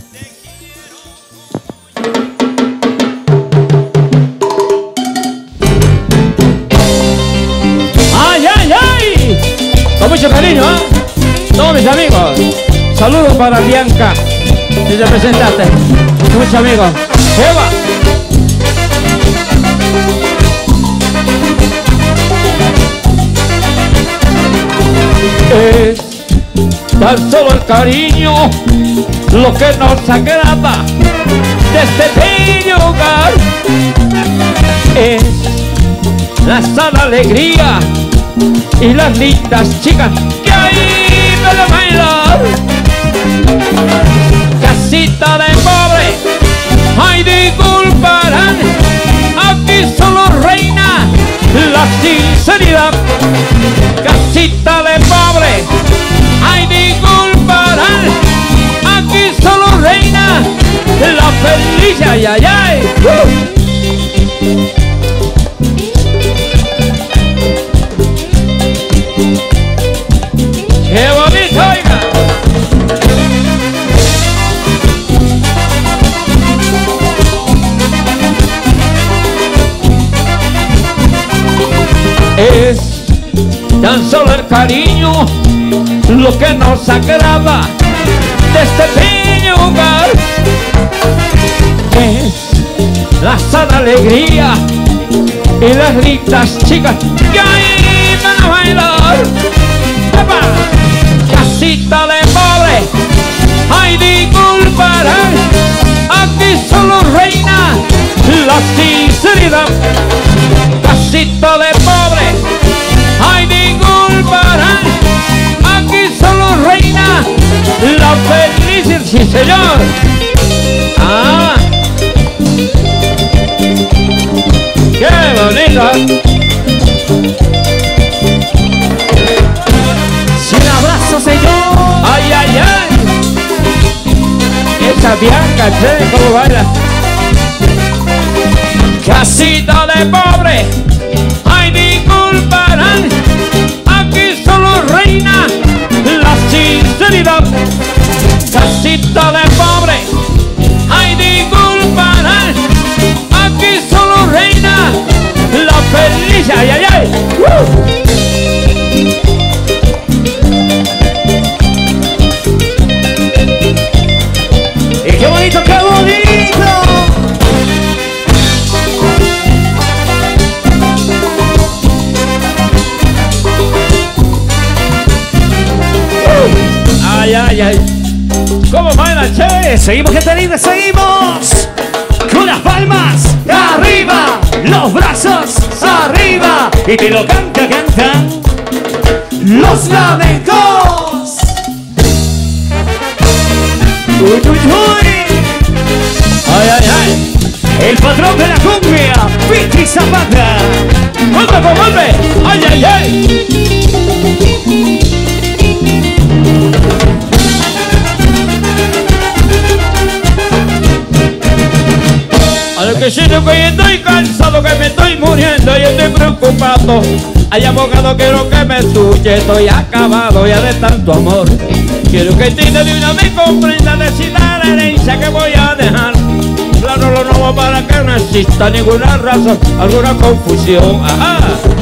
S4: ¡Ay, ay, ay! Con mucho cariño, ¿eh? Todos mis amigos. Saludos para Bianca. Si te presentaste. Muchos amigos. ¡Eva! Es tan solo el cariño lo que nos agrada de este bello hogar. Es la sana alegría y las lindas chicas que ahí van a bailar. Casita de pobre, ay, disculparán, aquí solo reina la sinceridad. Casita de pobre, ay, disculparán, aquí solo reina la felicidad. Ay, ay, ay. ¡Uh! ¡Qué bonito, oiga! Es tan solo el cariño lo que nos agrada de este pequeño hogar. Es la sana alegría y las lindas chicas que ahí van a bailar. ¡Epa! Casita de pobre, ay, disculparán, aquí solo reina la sinceridad. Casita de pobre, ay, disculparán, aquí solo reina la felicidad. Sí, señor. Ah, qué bonita.
S1: Sin abrazo, señor.
S4: Ay, ay, ay. Esa Bianca, che, cómo baila. Casita de pobre, ay, disculparán, aquí solo reina la sinceridad. Casita de pobre, ay, disculparán, aquí solo reina la felicidad. Ay, ay, ay. ¡Uh!
S1: Y qué bonito, qué bonito. Eh, seguimos, gente linda, seguimos. Con las palmas arriba, los brazos arriba. Y te lo canta, cantan los flamencos. Uy, uy, uy. Ay, ay, ay. El patrón de la cumbia, Pichi Zapata. ¡Vuelve, pues, vuelve! ¡Ay, ay, ay!
S4: A lo que siento que estoy cansado, que me estoy muriendo y estoy preocupado. Hay abogado, quiero que me escuche, estoy acabado ya de tanto amor. Quiero que entienda de una vez, comprenda, decida la herencia que voy a dejar. Claro, lo nuevo para que no exista ninguna razón, alguna confusión. Ajá.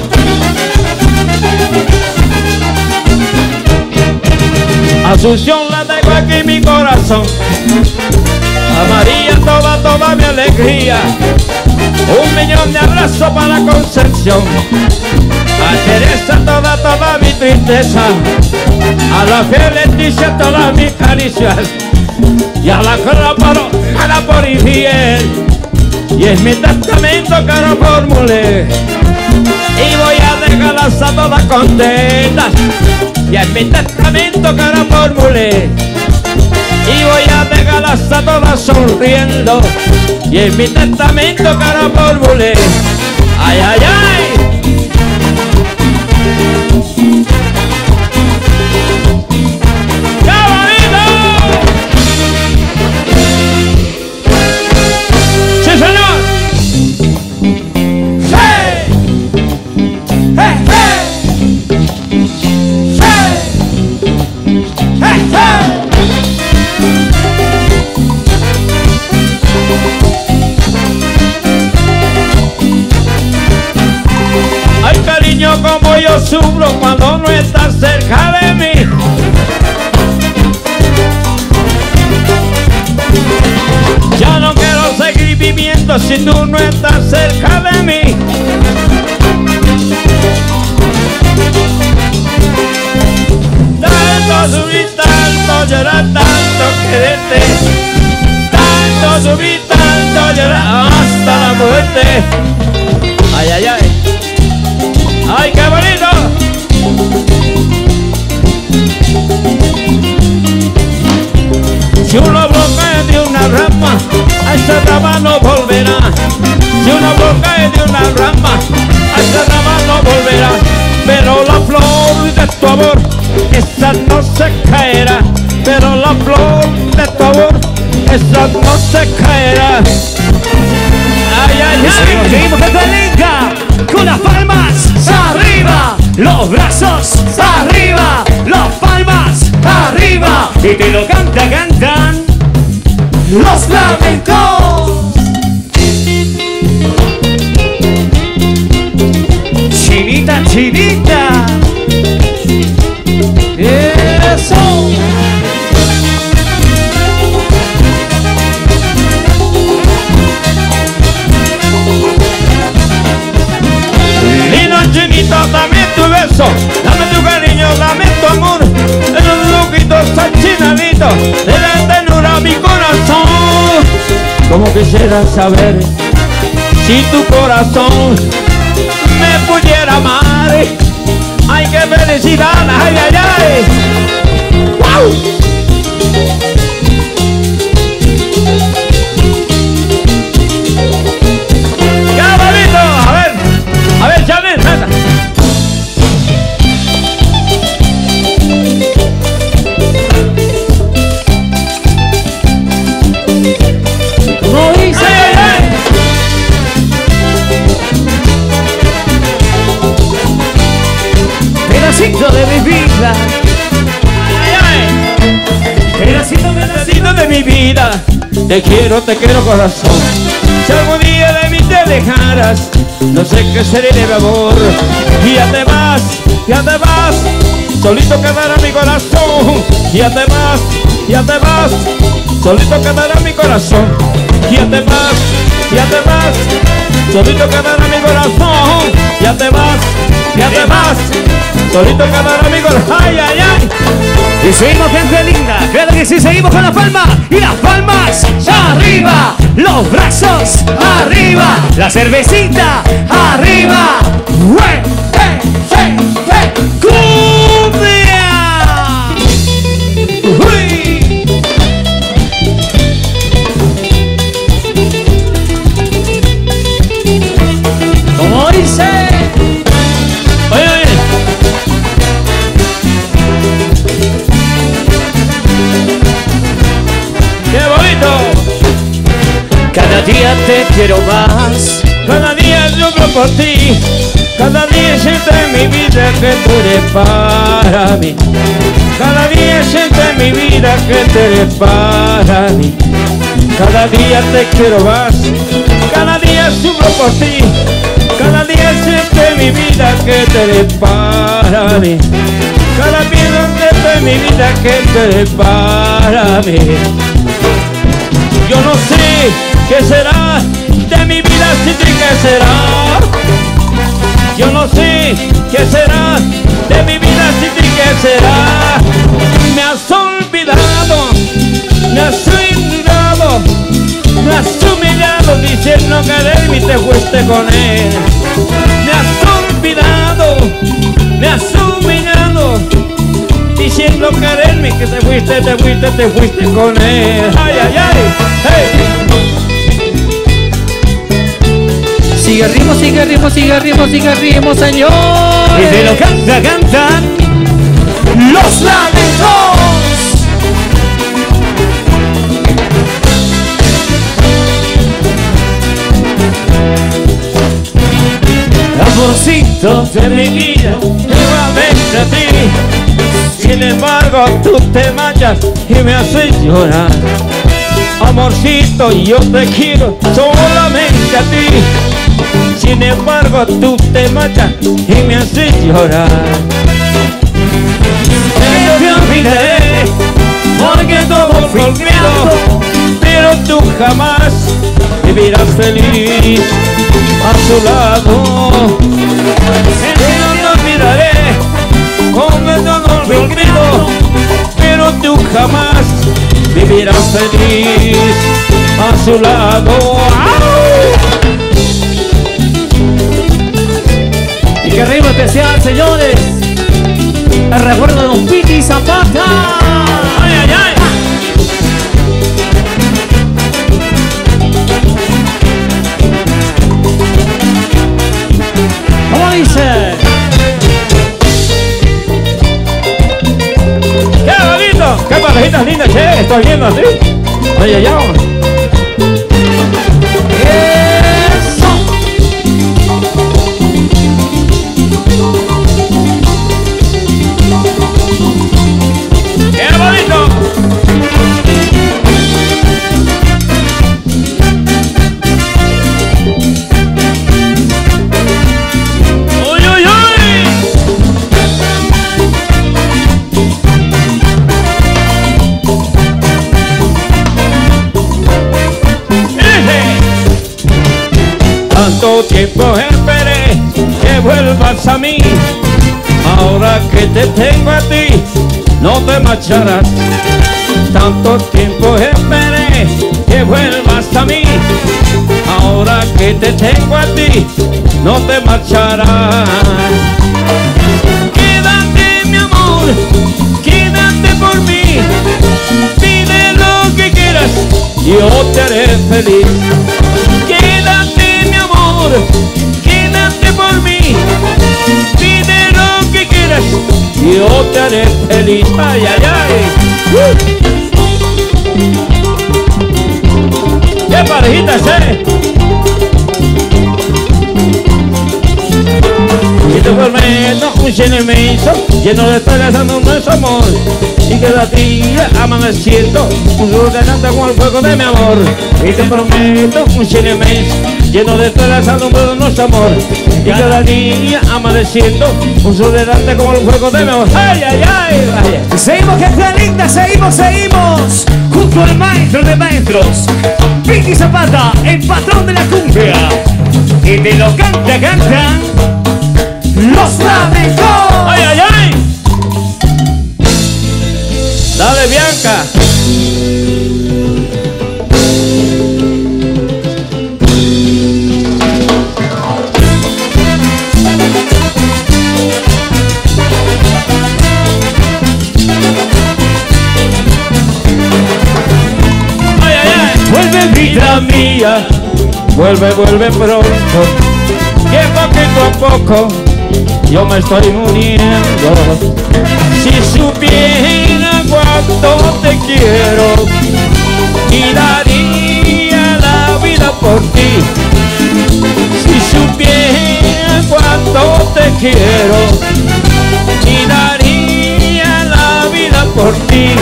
S4: Asunción la tengo aquí en mi corazón. A María toda, toda mi alegría. Un millón de abrazos para Concepción. A Teresa toda, toda mi tristeza. A la fiel Leticia todas mis caricias. Y a la cara paro, cara por infiel. Y es mi testamento que no formulé. Y voy a dejarlas a todas contentas. Y es mi testamento que no formulé. Y voy a dejarlas a todas sonriendo. Y es mi testamento que no formulé. Ay, ay, ay. Como yo sufro cuando no estás cerca de mí. Ya no quiero seguir viviendo si tú no estás cerca de mí. Tanto subí, tanto llorar, tanto quererte. Tanto subí, tanto llorar hasta la muerte. Ay, ay, ay. ¡Ay, qué bonito! Si uno bloquea de una rama, a esa rama no volverá. Si uno bloquea de una rama, a esa rama no volverá. Pero la flor de tu amor, esa no se caerá. Pero la flor de tu amor, esa no se caerá. ¡Ay, ay, ay!
S1: Seguimos, seguimos, gente linda. Con las palmas arriba, los brazos arriba, las palmas arriba. Y te lo canta, cantan los flamencos. Chinita, chinita. Eso.
S4: Chinito, dame tu beso, dame tu cariño, dame tu amor. En un luquito sachinadito, de la ternura a mi corazón. Como quisiera saber si tu corazón me pudiera amar. Ay, qué felicidad, ay, ay, ay. ¡Wow! A ver, Janet, nada.
S1: ¿Cómo dice?
S4: ¡Ay, ay, ay!
S1: Pedacito de mi vida.
S4: ¡Ay, ay!
S1: Pedacito,
S4: Pedacito de mi vida. Te quiero, te quiero, corazón. Si algún día de mí te dejaras, no sé qué sería de mi amor. Y ya te vas, ya te vas, solito quedará mi corazón. Ya te vas, ya te vas, solito quedará mi corazón. Ya te vas, ya te vas, solito quedará mi corazón. Ya te vas, ya te vas, solito quedará mi corazón. Ay, ay, ay.
S1: Y seguimos, gente linda. Claro que sí, seguimos con la palma. Y las palmas arriba. Los brazos arriba. La cervecita arriba. ¡Hey, hey, hey, hey! ¡Cumbia! ¡Uy! ¿Cómo dice? Oye, oye. ¡Qué bonito! Cada día te quiero más.
S4: Cada día sufro por ti. Cada día siento en mi vida que tú eres para mí. Cada día siento en mi vida que tú eres para mí. Cada día te quiero más. Cada día sufro por ti. Cada día siento en mi vida que tú eres para mí. Cada día siento en mi vida que tú eres para mí. Yo no sé qué será de mi vida sin ti, qué será. Yo no sé qué será de mi vida sin ti, qué será. Me has olvidado, me has olvidado, me has humillado diciendo que de mí te fuiste con él. Me has olvidado, me has humillado diciendo que de mí que te fuiste, te fuiste, te fuiste con él. Ay, ay, ay, hey.
S5: Sigue ritmo, sigue ritmo, sigue ritmo, sigue ritmo, señor.
S1: Y te lo canta, cantan los flamencos. Amorcito
S4: De mi vida, nuevamente a ti. Sin embargo, tú te marchas y me haces llorar. Amorcito, yo te quiero solamente a ti. Sin embargo, tú te marchas y me haces llorar. Yo te olvidaré, porque todo fue olvidado, pero tú jamás vivirás feliz a su lado. Yo te olvidaré, como todo fue olvidado, pero tú jamás vivirás feliz a su lado.
S1: y qué ritmo especial, señores. El recuerdo de Don Piti Zapata.
S4: Ay, ay, ay.
S1: ¿Cómo dice?
S4: ¡Qué bonito! ¡Qué parejitas lindas, che! Estoy viendo así. Oye, ya.
S1: Eso.
S4: ¡Qué bonito! ¡Uy, uy, uy! Tanto tiempo esperé que vuelvas a mí. Ahora que te tengo a ti, no te marcharás. Tanto tiempo esperé que vuelvas a mí. Ahora que te tengo a ti, no te marcharás. Quédate, mi amor, quédate por mí. Pide lo que quieras, yo te haré feliz. Quédate, mi amor, quédate por mí. Pide lo que quieras, yo te haré feliz. Ay, ay, ay. Uh. ¡Qué parejitas, eh! Y te prometo un chile inmenso, lleno de estrellas dando nuestro amor. Y cada día amaneciendo, un sol delante con el fuego de mi amor. Y te prometo un chile inmenso, lleno de estrellas dando nuestro amor. Y cada día amaneciendo, un sol delante con el fuego de mi amor. ¡Ay, ay, ay! ay.
S1: Seguimos, gente linda, seguimos, seguimos. Junto al maestro de maestros, Piti Zapata, el patrón de la cumbia. Y te lo canta, cantan los flamencos.
S4: ¡Ay, ay, ay! de Bianca. Ay, ay, ay. Vuelve vida mía, vuelve, vuelve pronto, que poquito a poco yo me estoy muriendo. Si supiera cuánto te quiero y daría la vida por ti. Si supiera cuánto te quiero y daría la vida por ti.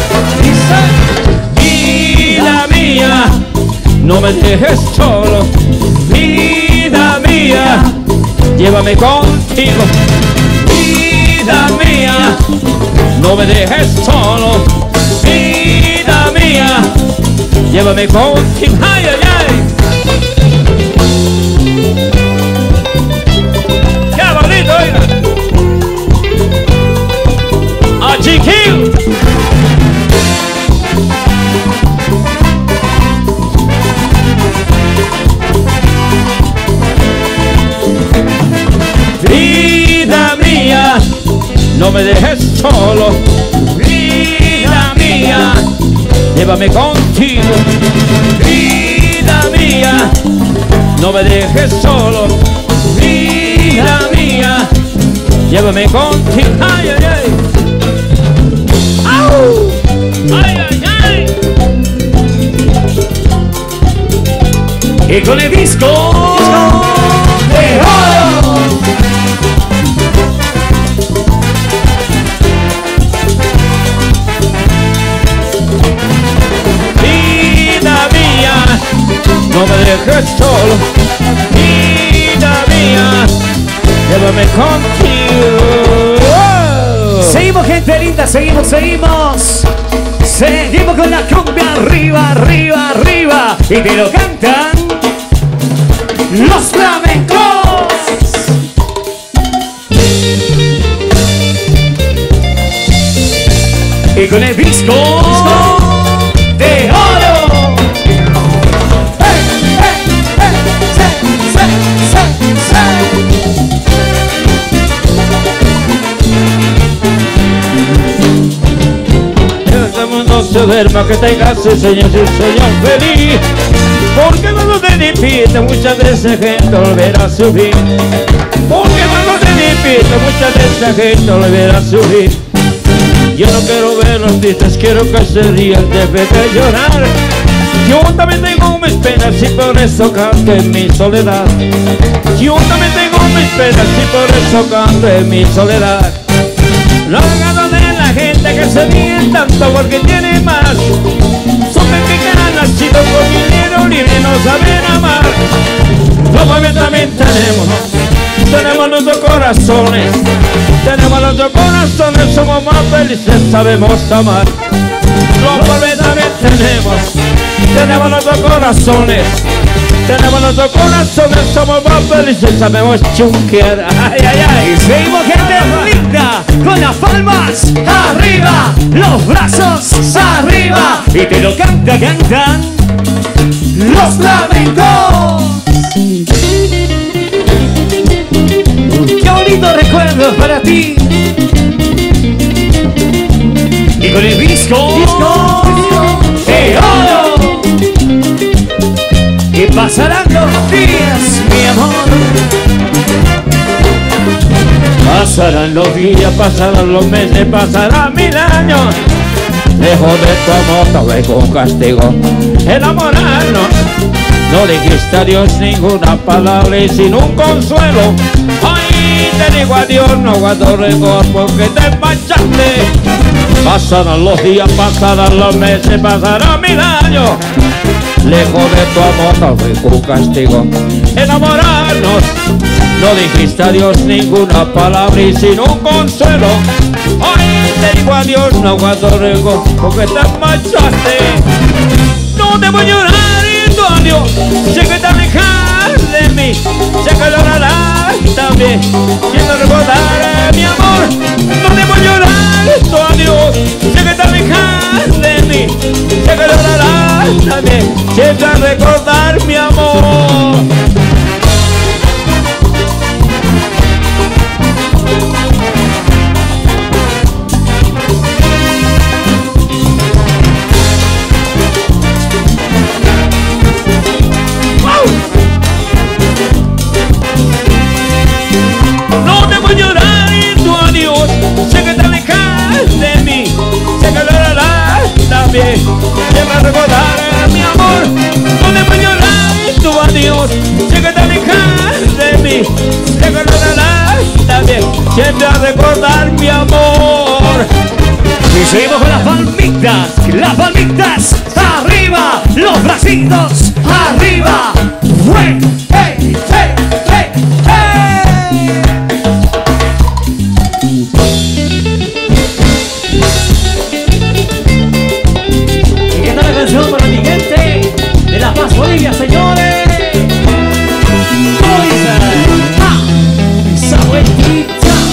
S4: Vida mía, no me dejes solo. Vida mía, llévame contigo. Vida mía, no me dejes solo. Vida mía, llévame contigo. Ay, ay, ay. Qué bonito, oiga. A Chiquillo. Vida mía, no me dejes solo. Vida mía, llévame contigo. Vida mía, no me dejes solo. Vida mía, llévame contigo. Ay, ay, ay. ¡Au! Ay, ay, ay.
S1: Y con el disco de oro.
S4: No me dejes solo, vida mía, llévame contigo. Oh.
S1: Seguimos, gente linda, seguimos, seguimos. Seguimos con la cumbia, arriba, arriba, arriba. Y te lo cantan los flamencos. Y con el disco de oro.
S4: No se duerma, que tengas ese sueño, ese sueño feliz. Porque cuando te despiertas muchas veces gente volverá a sufrir. Porque cuando te despiertas muchas veces gente volverá a sufrir. Yo no quiero ver los tristes, quiero que se rían de vez de llorar. Yo también tengo mis penas y por eso canto en mi soledad. Yo también tengo mis penas y por eso canto en mi soledad. Los gatos de la gente que se ríen tanto porque tiene más son que han nacido con dinero libre y no saben amar. Como que también tenemos, tenemos nuestros corazones, tenemos nuestros corazones, somos más felices, sabemos amar. Los pobres también tenemos, tenemos nuestros corazones, tenemos nuestros corazones, somos más felices, sabemos chunquear. Ay, ay, ay.
S1: Y seguimos, gente linda, con las palmas arriba, los brazos arriba. Y te lo canta, cantan los flamencos. Qué bonito recuerdo para ti. Y con el disco, disco de oro. Y pasarán los días, mi amor.
S4: Pasarán los días, pasarán los meses, pasarán mil años. Lejos de tu amor, tal vez con castigo enamorarnos. No dijiste a Dios ninguna palabra y sin un consuelo. Ay, te digo adiós, no guardo rencor porque te marchaste. Pasarán los días, pasarán los meses, pasarán mil años. Lejos de tu amor, tal vez con castigo enamorarnos. No dijiste a Dios ninguna palabra y sin un consuelo. Ay, te digo adiós, no guardo rencor porque te marchaste. No te voy a llorar y tu adiós, sé que te alejas de mí, sé que llorarás también, quiero recordar mi amor. No te voy a llorar y tu adiós, sé que te alejas de mí, sé que lograrás también siempre recordar mi amor. No debo llorar en tu adiós, sé que te alejas de mí, sé que lograrás también siempre recordar mi amor. No debo llorar en tu adiós, sé que te alejas de mí, sé que lograrás también siempre recordar mi amor.
S1: Y seguimos con las palmitas, las palmitas arriba, los bracitos arriba. ¡Hey, hey, hey, hey, hey! Y esta es la canción para mi gente de La Paz, Bolivia, señores. ¿Cómo dice? ¡Ah! Esa vueltita.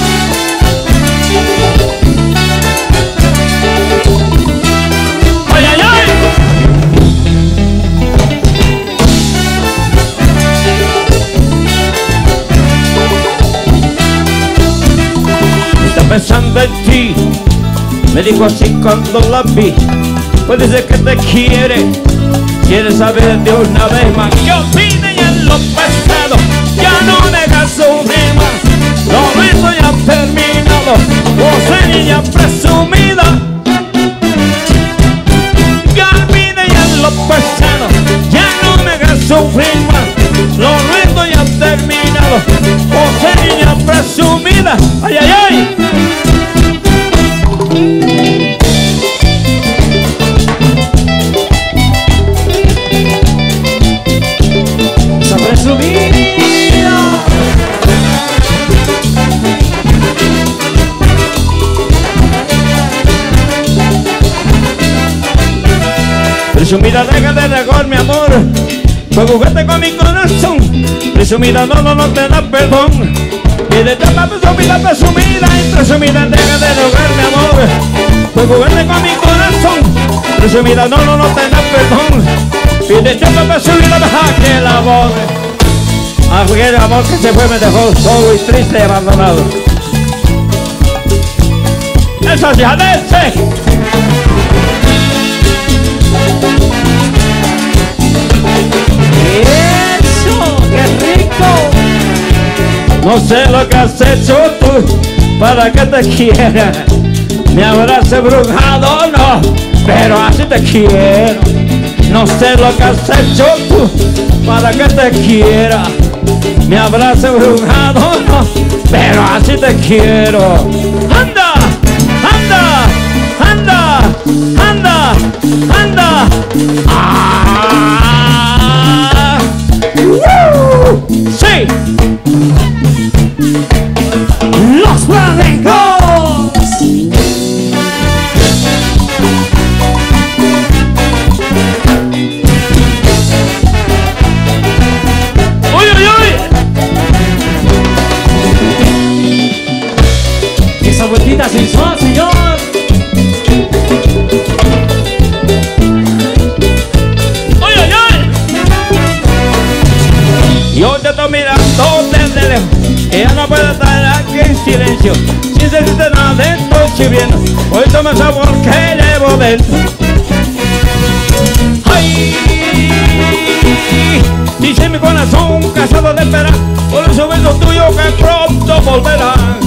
S4: ¡Ay, ay, ay! Está pensando en ti, me dijo así cuando la vi. Pues dice que te quiere, quiere saber de una vez más qué opina y en lo pasado ya no me hagas sufrir más. Lo nuestro ya ha terminado, vos eres niña presumida. Ya olvide y en lo pasado ya no me hagas sufrir más. Lo nuestro ya ha terminado, vos eres niña presumida. ¡Ay, ay, ay!
S1: Esa presumida.
S4: Presumida, deja de regar mi amor, pues jugaste con mi corazón. Presumida, no, no, no te da perdón. Y de tanta presumida, presumida, y presumida, deja de regar mi amor, pues jugaste con mi corazón. Presumida, no, no, no te da perdón. Y de tanta presumida, deja que la voz. Aquel amor que se fue me dejó solo y triste y abandonado. Eso es Yadense.
S1: ¡Eso! ¡Qué rico!
S4: No sé lo que has hecho tú para que te quiera. Me habrás embrujado, no, pero así te quiero. No sé lo que has hecho tú para que te quiera. Me habrás embrujado, no, pero así te quiero. ¡Anda! ¡Anda! ¡Anda! ¡Anda! ¡Anda! ¡Ah! ¡Woo! ¡Sí!
S1: ¡Los flamencos!
S4: ¡Uy, uy, uy!
S1: Esa vueltita sensual, señor.
S4: ¡Uy, uy, uy! Yo te estoy mirando desde lejos, ella no puede estar aquí en silencio. Sin decirte nada, estoy chirriendo. Hoy toma el sabor que llevo dentro. ¡Ay! Dice mi corazón cansado de esperar por esos besos tuyos que pronto volverán.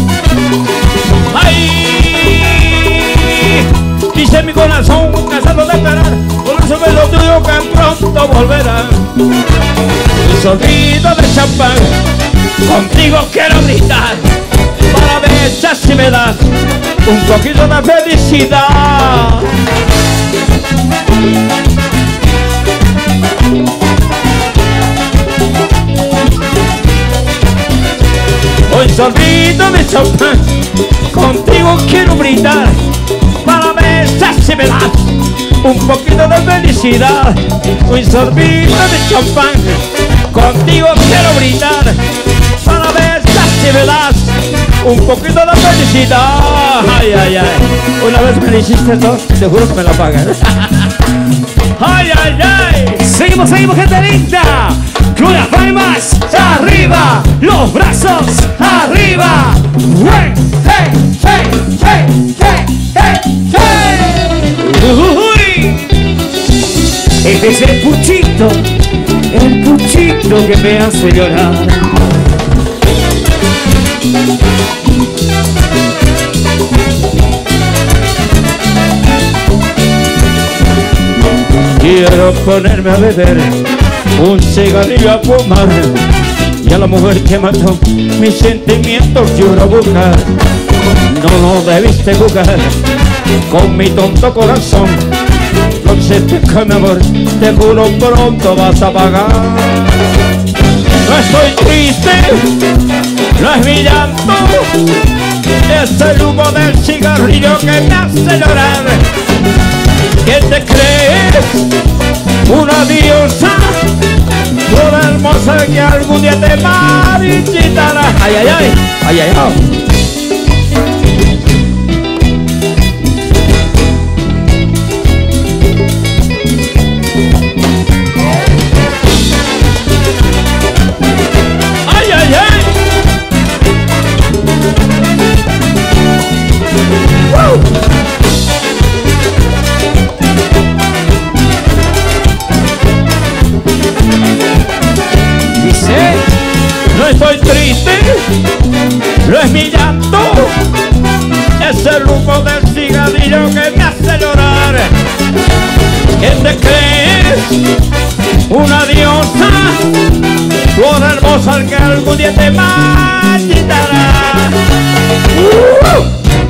S4: ¡Ay! Dice mi corazón cansado de esperar por esos besos tuyos que pronto volverán. Mi sorbito de champán, contigo quiero brindar, para ver si me das un poquito de felicidad. Un sorbito de champán, contigo quiero brindar, para ver si me das un poquito de felicidad. Un sorbito de champán, contigo quiero brindar, para ver si me das un poquito de felicidad. Ay, ay, ay. Una vez vez me lo hiciste dos, te juro que me la pagas. ¡Ay, ay, ay!
S1: Seguimos, seguimos, gente linda. Con las palmas arriba, los brazos arriba. ¡Hey, hey, hey, hey, hey, hey, hey! Uy. Este es el puchito, el puchito que me hace llorar.
S4: Quiero ponerme a beber, un cigarrillo a fumar, y a la mujer que mató mis sentimientos quiero buscar. No, no debiste jugar con mi tonto corazón. No sé que mi amor, te juro pronto vas a pagar. No estoy triste, no es mi llanto, es el humo del cigarrillo que me hace llorar. ¿Qué te crees? Una diosa, toda hermosa que algún día te marchitará. Ay, ay, ay, ay, ay, ay. No estoy triste, no es mi llanto, es el humo del cigarrillo que me hace llorar. ¿Qué te crees? Una diosa, toda hermosa que algún día te marchitará. Uh.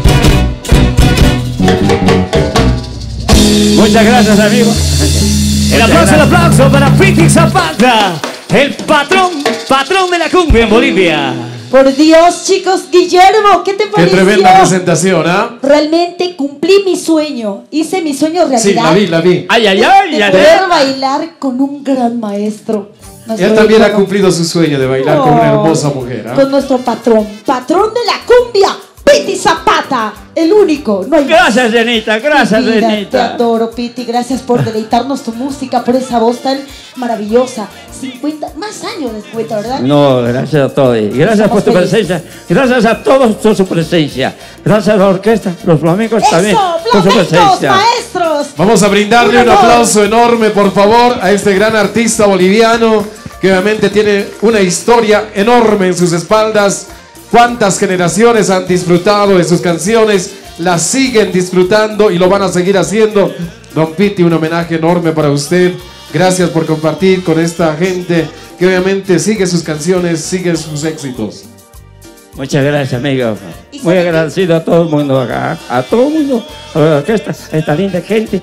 S1: Muchas gracias, amigos. El aplauso, el aplauso para Piti Zapata, el patrón, patrón de la cumbia en Bolivia.
S3: Por Dios, chicos, Guillermo, ¿qué te
S2: Qué
S3: pareció?
S2: tremenda presentación, ¿ah?
S3: Realmente cumplí mi sueño, hice mi sueño realidad.
S2: Sí, la vi, la vi.
S4: Ay, ay, ay,
S3: de
S4: ay,
S3: poder
S4: ay.
S3: bailar con un gran maestro.
S2: Ella también ha cumplido su sueño de bailar con una hermosa mujer, ¿ah?
S3: Con nuestro patrón, patrón de la cumbia, Piti Zapata, el único. No hay
S4: Gracias, Renita, gracias,
S3: Mi vida,
S4: Renita.
S3: te adoro, Piti. Gracias por deleitarnos tu música, por esa voz tan maravillosa. cincuenta, más años después, ¿verdad?
S4: No, gracias a todos. Y gracias por tu
S3: felices.
S4: presencia. Gracias a todos por su presencia. Gracias a la orquesta, los flamencos también
S3: ¡Eso!
S4: por su
S3: ¡Flamencos,
S4: presencia.
S3: maestros!
S2: Vamos a brindarle
S3: Un
S2: un
S3: honor.
S2: aplauso enorme, por favor, a este gran artista boliviano que obviamente tiene una historia enorme en sus espaldas. Cuántas generaciones han disfrutado de sus canciones, las siguen disfrutando y lo van a seguir haciendo. Don Piti, un homenaje enorme para usted. Gracias por compartir con esta gente que obviamente sigue sus canciones, sigue sus éxitos.
S4: Muchas gracias, amigo.
S3: ¿Y
S4: Muy
S3: sabe qué?
S4: agradecido a todo el mundo acá, a todo el mundo, a la orquesta, a esta linda gente,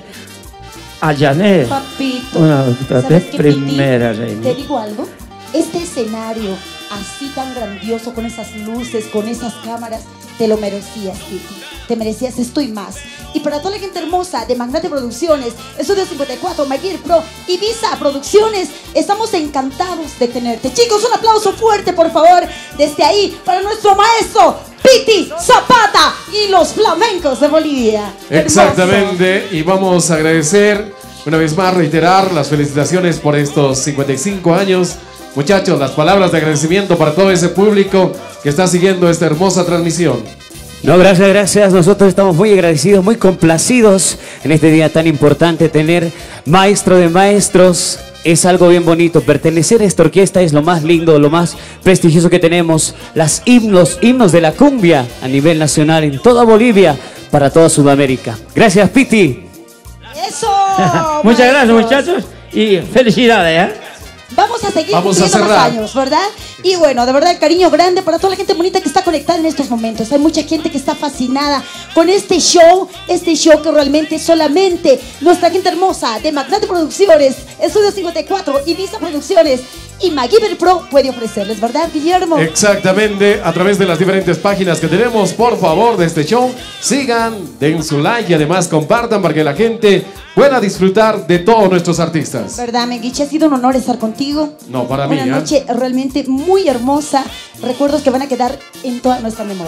S4: a Janet.
S3: Papito,
S4: Una
S3: ¿sabes
S4: de
S3: qué,
S4: primera,
S3: Piti?
S4: reina.
S3: Te digo algo, este escenario así tan grandioso, con esas luces, con esas cámaras, te lo merecías, Piti. Te merecías esto y más. Y para toda la gente hermosa de Magnate Producciones, Estudio cincuenta y cuatro, Maguire Pro, Ibiza Producciones, estamos encantados de tenerte. Chicos, un aplauso fuerte, por favor, desde ahí, para nuestro maestro Piti Zapata y los flamencos de Bolivia. Hermoso.
S2: Exactamente, y vamos a agradecer una vez más, reiterar las felicitaciones por estos cincuenta y cinco años. Muchachos, las palabras de agradecimiento para todo ese público que está siguiendo esta hermosa transmisión.
S1: No, gracias, gracias. Nosotros estamos muy agradecidos, muy complacidos en este día tan importante. Tener maestro de maestros es algo bien bonito. Pertenecer a esta orquesta es lo más lindo, lo más prestigioso que tenemos. Las himnos, himnos de la cumbia a nivel nacional en toda Bolivia, para toda Sudamérica. Gracias, Piti.
S3: ¡Eso!
S4: Muchas gracias,
S3: maestros.
S4: muchachos, y felicidades, ¿eh?
S3: Vamos a seguir
S2: Vamos a
S3: cumpliendo más
S2: cerrar.
S3: años, ¿verdad? Y bueno, de verdad, el cariño grande para toda la gente bonita que está conectada en estos momentos. Hay mucha gente que está fascinada con este show, este show que realmente solamente nuestra gente hermosa de Magnate Producciones, Estudio cincuenta y cuatro, Ibiza Producciones y Maguire Pro puede ofrecerles, ¿verdad, Guillermo?
S2: Exactamente, a través de las diferentes páginas que tenemos, por favor, de este show, sigan, den su like y además compartan para que la gente pueda disfrutar de todos nuestros artistas.
S3: ¿Verdad, Menguiche? Ha sido un honor estar contigo.
S2: No, para mí,
S3: Una
S2: ¿eh?
S3: noche realmente muy hermosa. Recuerdos que van a quedar en toda nuestra memoria.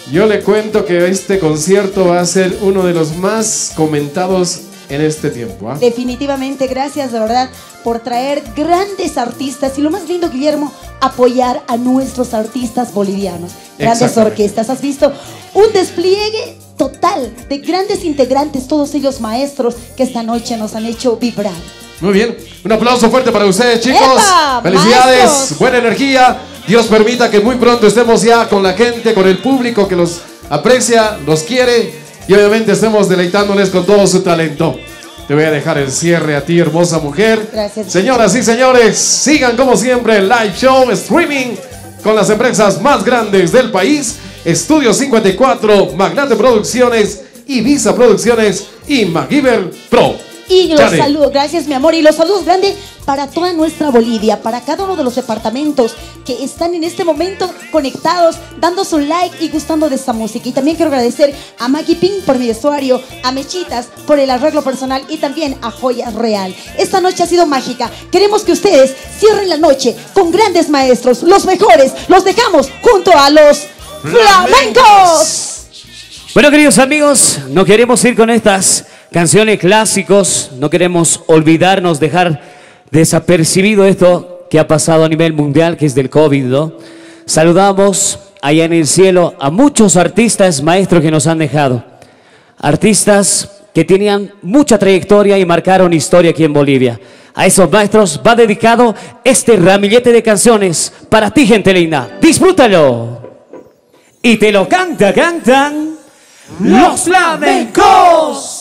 S2: Yo le cuento que este concierto va a ser uno de los más comentados en este tiempo. ¿eh?
S3: Definitivamente, gracias de verdad por traer grandes artistas y lo más lindo, Guillermo, apoyar a nuestros artistas bolivianos. Grandes orquestas. Has visto un despliegue total de grandes integrantes, todos ellos maestros que esta noche nos han hecho vibrar.
S2: Muy bien, un aplauso fuerte para ustedes, chicos.
S3: ¡Epa!
S2: Felicidades,
S3: ¡Maestros!
S2: buena energía. Dios permita que muy pronto estemos ya con la gente, con el público que los aprecia, los quiere y obviamente estemos deleitándoles con todo su talento. Te voy a dejar el cierre a ti, hermosa mujer.
S3: Gracias.
S2: Señoras y señores, sigan como siempre el live show streaming con las empresas más grandes del país. Estudio cincuenta y cuatro, Magnate Producciones, Ibiza Producciones y MacGyver Pro.
S3: Y los
S2: Chale.
S3: saludos, gracias mi amor, y los saludos grandes para toda nuestra Bolivia, para cada uno de los departamentos que están en este momento conectados, dando su like y gustando de esta música. Y también quiero agradecer a Maggie Pink por mi vestuario, a Mechitas por el arreglo personal y también a Joya Real. Esta noche ha sido mágica. Queremos que ustedes cierren la noche con grandes maestros, los mejores. Los dejamos junto a los flamencos.
S1: Bueno, queridos amigos, no queremos ir con estas canciones clásicos, no queremos olvidarnos, dejar desapercibido esto que ha pasado a nivel mundial, que es del COVID, ¿no? Saludamos allá en el cielo a muchos artistas, maestros que nos han dejado. Artistas que tenían mucha trayectoria y marcaron historia aquí en Bolivia. A esos maestros va dedicado este ramillete de canciones para ti, gente linda. Disfrútalo. Y te lo canta, cantan los flamencos.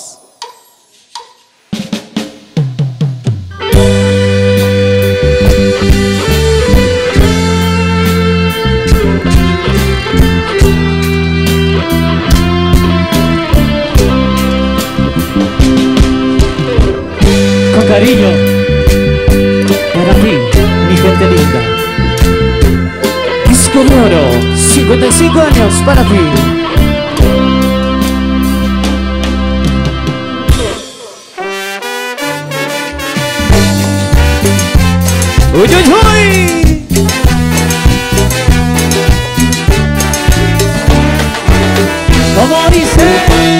S1: Con cariño, para ti, mi gente linda. Disco de oro, cincuenta y cinco años para ti. ¡Uy, uy, uy! Como dice,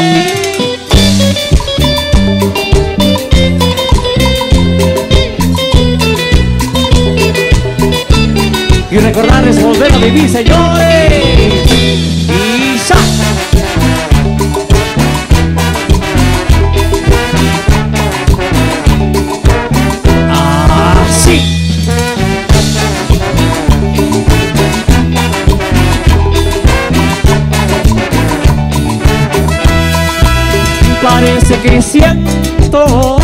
S1: y recordarles volver a vivir, señores. Y ya. Así. Parece que siento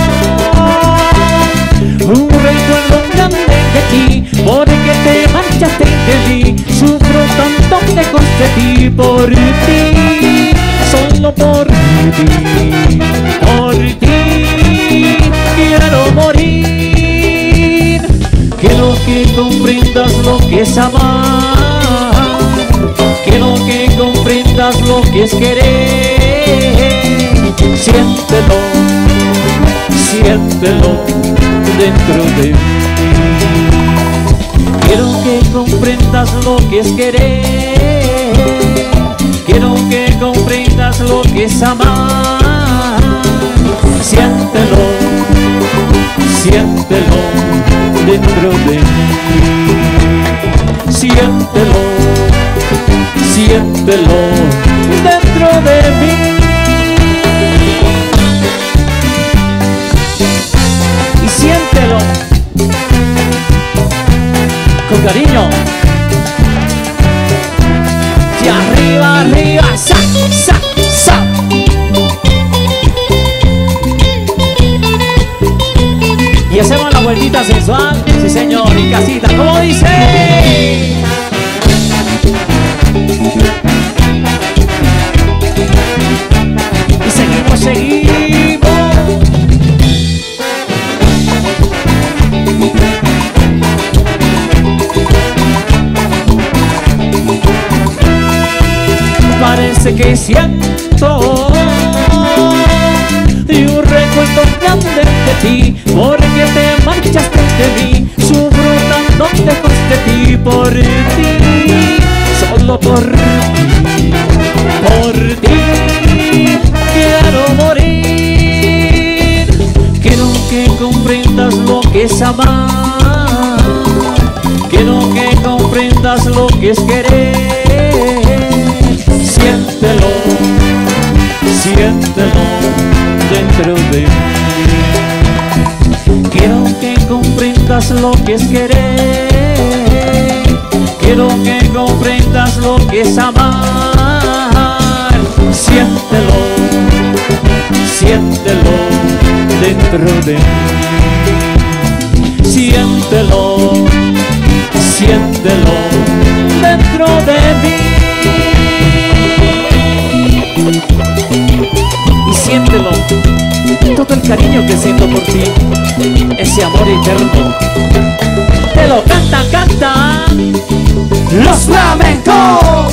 S1: un recuerdo grande de ti, porque te marchaste de mí. Sufro tanto lejos de ti, por ti, solo por ti, por ti quiero morir. Quiero que comprendas lo que es amar, quiero que comprendas lo que es querer. Siéntelo, siéntelo dentro de mí. Quiero que comprendas lo que es querer, quiero que comprendas lo que es amar. Siéntelo, siéntelo dentro de mí. Siéntelo, siéntelo dentro de mí. Y siéntelo con cariño. Y arriba, arriba, sa, sa, sa. Y hacemos la vueltita sensual, sí señor, y casita, como dice. Y seguimos, seguimos. Parece que siento y un recuerdo grande de ti, porque te marchaste de mí. Sufro tanto lejos de ti, por ti, solo por ti,
S4: comprendas lo que es querer. Siéntelo, siéntelo dentro de mí. Quiero que comprendas lo que es querer. Quiero que comprendas lo que es amar. Siéntelo, siéntelo dentro de mí. Siéntelo, siéntelo dentro de mí. Y siéntelo, todo el cariño que siento por ti, ese amor eterno. Te lo cantan, cantan los flamencos.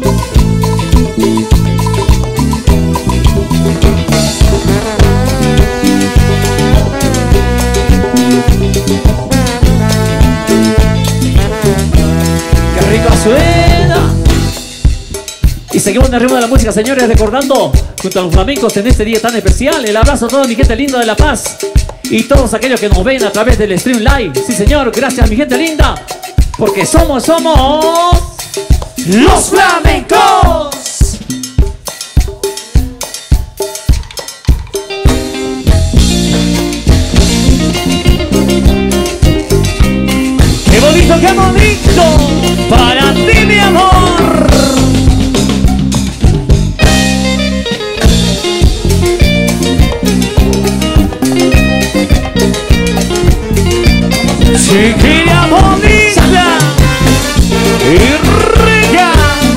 S4: Qué rico suena. Y seguimos en el ritmo de la música, señores, recordando junto a los flamencos en este día tan especial. El abrazo a toda mi gente linda de La Paz y todos aquellos que nos ven a través del stream live. Sí, señor, gracias mi gente linda, porque somos, somos los flamencos. Qué bonito, qué bonito, para ti mi amor. Chiquilla bonita y rica.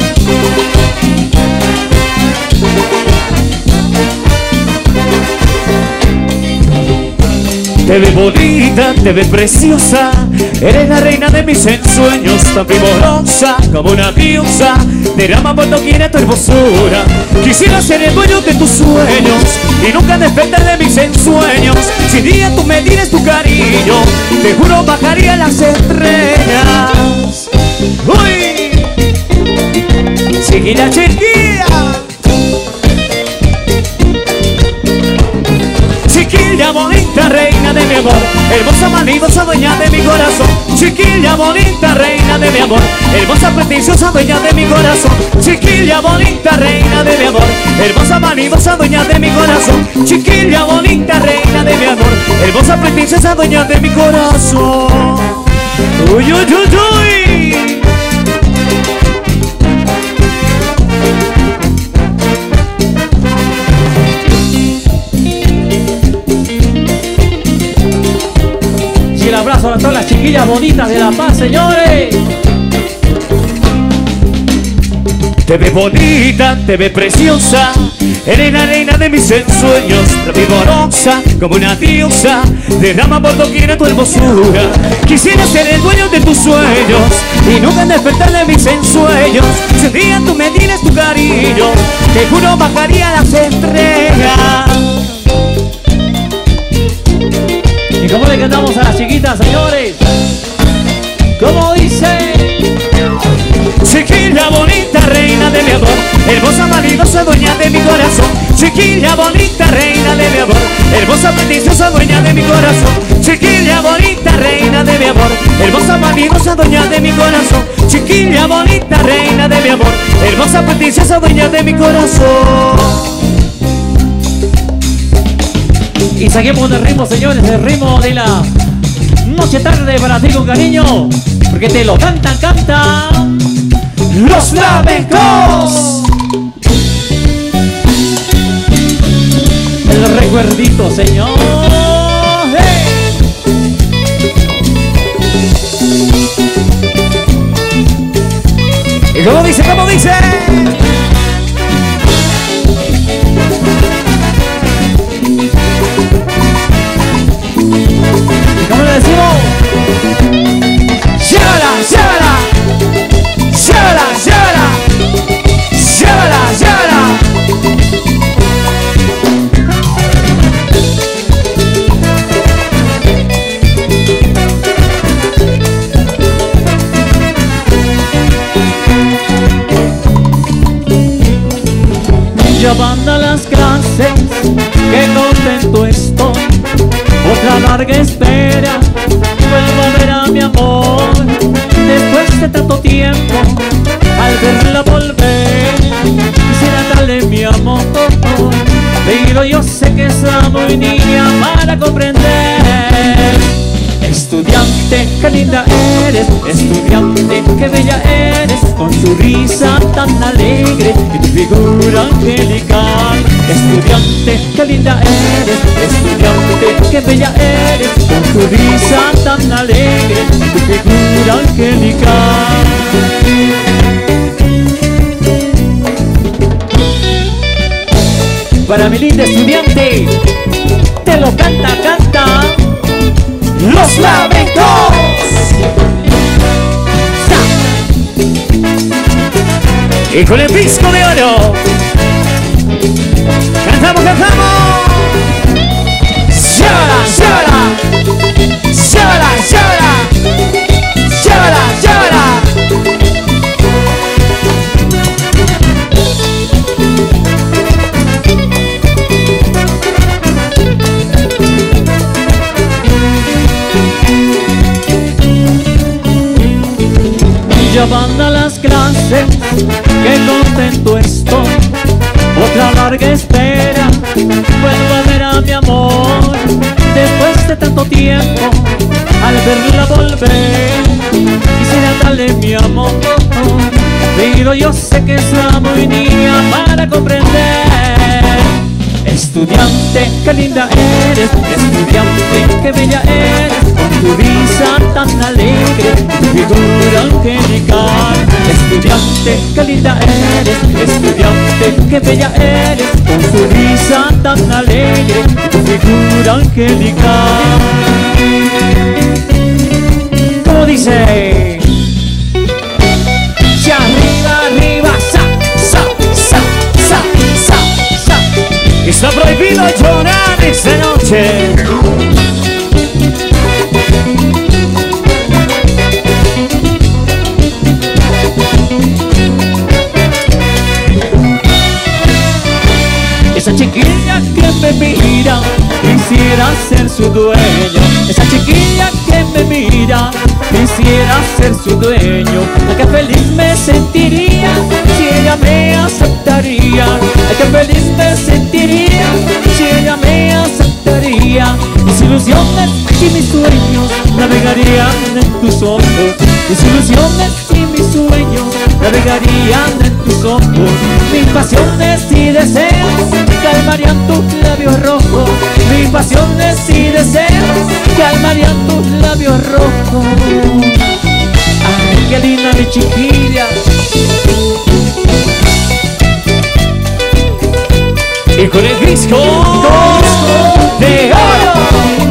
S4: Te ves bonita, te ves preciosa. Eres la reina de mis ensueños, tan primorosa como una diosa. Derrama por doquier tu hermosura. Quisiera ser el dueño de tus sueños y nunca despertar de mis ensueños. Si día tú me dieras tu cariño, te juro bajaría las estrellas. ¡Uy! Chiquilla, chiquilla. Chiquilla bonita, reina de mi amor, hermosa manidosa, dueña de mi corazón. Chiquilla bonita, reina de mi amor, hermosa preciosa, dueña de mi corazón. Chiquilla bonita, reina de mi amor, hermosa manidosa, dueña de mi corazón. Chiquilla bonita, reina de mi amor, hermosa preciosa, dueña de mi corazón. Uy, uy, uy, uy. Un abrazo a todas las chiquillas bonitas de La Paz, señores.
S1: Te ves bonita, te ves preciosa. Eres la reina de mis ensueños, vigorosa como una diosa. Derrama por doquier tu hermosura. Quisiera ser el dueño de tus sueños y nunca despertar de mis ensueños. Si un día tú me dieras tu cariño, te juro bajaría las estrellas.
S4: ¿Y cómo le cantamos a las chiquitas, señores? ¿Cómo dice?
S1: Chiquilla bonita, reina de mi amor, hermosa manidosa, dueña de mi corazón. Chiquilla bonita, reina de mi amor, hermosa preciosa, dueña de mi corazón. Chiquilla bonita, reina de mi amor, hermosa manidosa, dueña de mi corazón. Chiquilla bonita, reina de mi amor, hermosa preciosa, dueña de mi corazón.
S4: Y seguimos el ritmo, señores, el ritmo de la noche tarde para ti con cariño, porque te lo cantan, cantan
S1: los flamencos.
S4: El recuerdito, señor. ¡Hey!
S1: ¿Y cómo dice, cómo dice?
S4: ¿Cómo le decimos?
S1: ¡Llévala, llévala! ¡Llévala, llévala! ¡Llévala, llévala!
S4: tiempo. Al verla volver, quisiera darle mi amor, pero yo sé que es muy niña para comprender. Estudiante, qué linda eres, estudiante, qué bella eres, con tu risa tan alegre y tu figura angelical. Estudiante, qué linda eres, estudiante, qué bella eres, con tu risa tan alegre y tu figura angelical. Para mi linda estudiante, te lo canta, canta Los Flamencos.
S1: Y con el disco de oro cantamos, cantamos.
S4: Llora, llora, llora, llora, llora, llora. Ya van a las clases, qué contento estoy. Otra larga espera, vuelvo a ver a mi amor. Después de tanto tiempo, al verla volver, quisiera darle mi amor, pero yo sé que es muy niña para comprender. Estudiante, qué linda eres, estudiante, qué bella eres, con tu risa tan alegre, tu figura angelical. Estudiante, qué linda eres, estudiante, qué bella eres, con tu risa tan alegre, tu figura angelical. ¿Cómo dice? Ya arriba, arriba, sa, sa, sa, sa, sa, sa.
S1: Está prohibido llorar esta noche.
S4: Esa chiquilla que me mira, quisiera ser su dueño. Esa chiquilla que me mira, quisiera ser su dueño. Ay, qué feliz me sentiría si ella me aceptaría. Ay, qué feliz me sentiría si ella me aceptaría. Mis ilusiones y mis sueños navegarían en tus ojos. Mis ilusiones y mis sueños navegarían en tus ojos. Mis pasiones y deseos calmarían tus labios rojos. Mis pasiones y deseos calmarían tus labios rojos. Ay, qué linda mi chiquilla.
S1: Y con el disco
S4: de oro.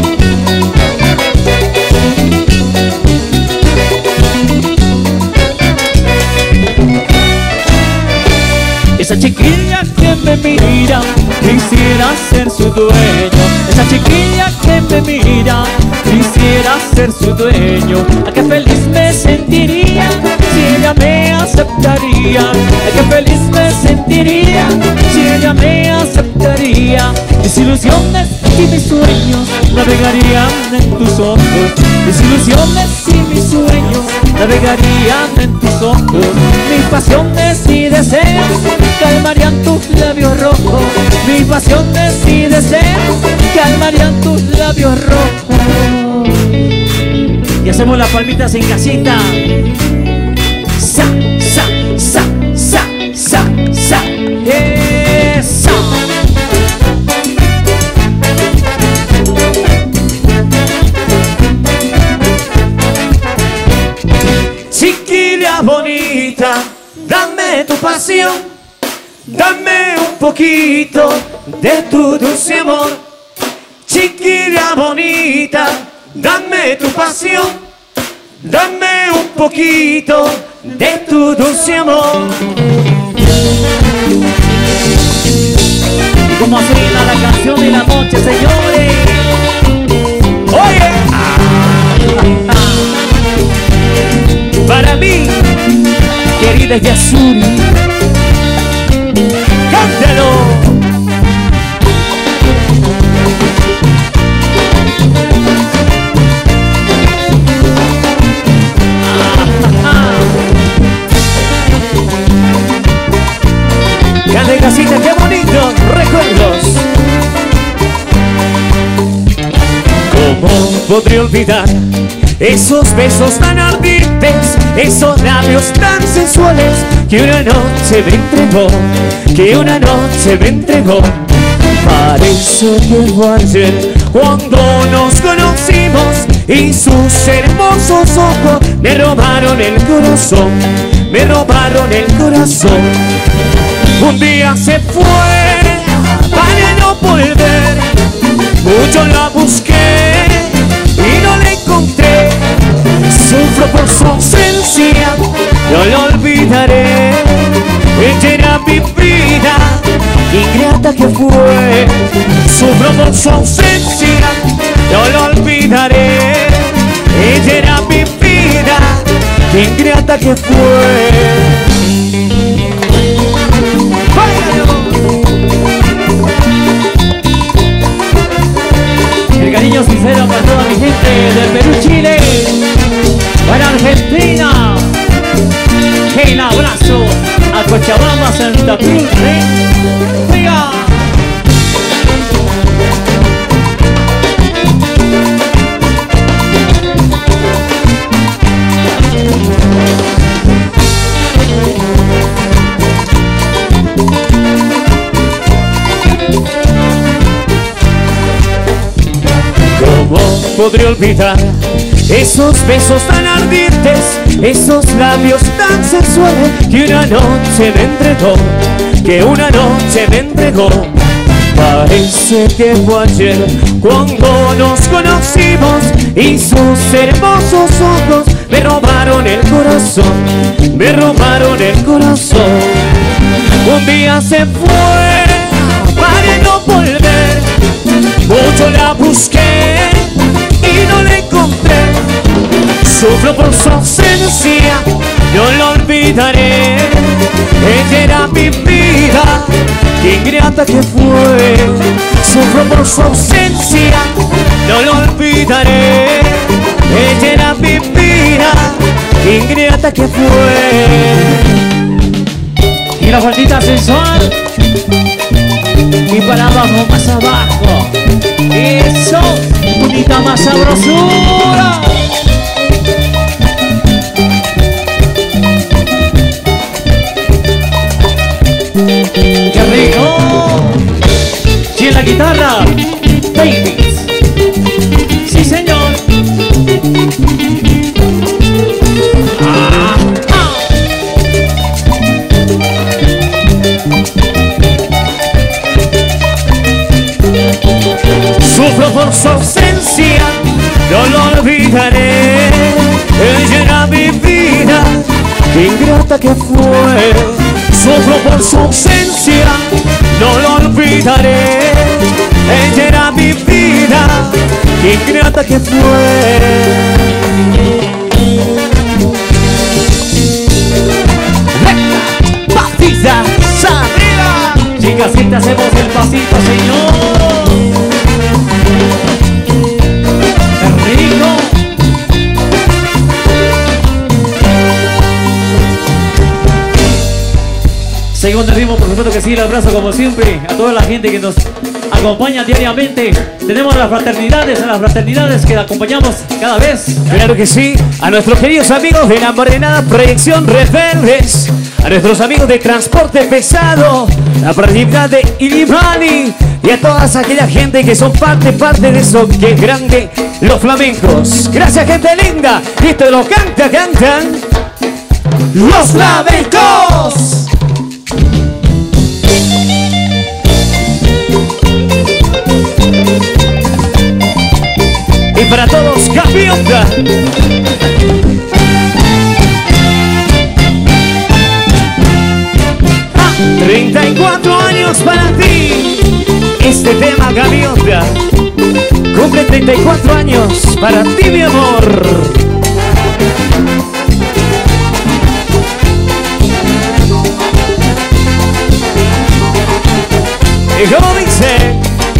S4: Esa chiquilla que me mira, quisiera ser su dueño. Esa chiquilla que me mira, quisiera ser su dueño. Ay, qué feliz me sentiría si ella me aceptaría. Ay, qué feliz me sentiría si ella me aceptaría. Mis ilusiones y mis sueños navegarían en tus ojos. Mis ilusiones y mis sueños navegarían en tus ojos. Mis pasiones y deseos calmarían tus labios rojos. Mis pasiones y deseos calmarían tus labios rojos.
S1: y hacemos las palmitas en casita. Sa, sa, sa, sa, sa, sa. Eso. Chiquilla bonita, dame tu pasión, dame un poquito de tu dulce amor. Chiquilla bonita, dame tu pasión, dame un poquito de tu dulce amor. Y como suena la canción de la noche, señores. Oye, ah, ah, ah. Para mí, querida Yasuri, cántalo. podré olvidar esos besos tan ardientes, esos labios tan sensuales que una noche me entregó, que una noche me entregó. Parece que fue ayer cuando nos conocimos y sus hermosos ojos me robaron el corazón, me robaron el corazón. Un día se fue para no volver, mucho la busqué y no la encontré. Sufro por su ausencia, no la olvidaré. Ella era mi vida, ingrata que fue. Sufro por su ausencia, no la olvidaré. Ella era mi vida, ingrata que fue.
S4: El cariño sincero para toda mi gente del Perú, Chile, para Argentina. El abrazo a Cochabamba, Santa Cruz, ¿eh? ¡Venga!
S1: ¿Cómo podré olvidar esos besos tan ardientes, esos labios tan sensuales que una noche me entregó, que una noche me entregó? Parece que fue ayer cuando nos conocimos y sus hermosos ojos me robaron el corazón, me robaron el corazón. Un día se fue para no volver, mucho la busqué y no la encontré. Sufro por su ausencia, no la olvidaré. Ella era mi vida, qué ingrata que fue. Sufro por su ausencia, no la olvidaré. Ella era mi vida, qué ingrata que fue.
S4: Y la vueltita sensual. Y para abajo, más abajo. Eso, un poquito más sabrosura. ¡Qué rico! Y en la guitarra, Babies. Sí, señor. Ah, ah.
S1: Sufro por su ausencia, no lo olvidaré. Ella era mi vida, qué ingrata que fue. Sufro por su ausencia, no lo olvidaré. Ella era mi vida, qué ingrata que fue.
S4: Pasita, arriba. Chicas, si te hacemos el pasito, señor. ¡Qué rico! Seguimos el ritmo, por supuesto que sí. El abrazo como siempre a toda la gente que nos acompaña diariamente. Tenemos las fraternidades, a las fraternidades que acompañamos cada vez.
S1: Claro que sí, a nuestros queridos amigos de la Morenada Proyección Rebeldes, a nuestros amigos de Transporte Pesado, la fraternidad de Illimani y a toda aquella gente que son parte, parte de eso que es grande, los flamencos. Gracias, gente linda. Y esto lo canta, cantan los flamencos. Y para todos, Gaviota. Ah, treinta y cuatro años para ti. Este tema, Gaviota, cumple treinta y cuatro años para ti, mi amor. Y como dice: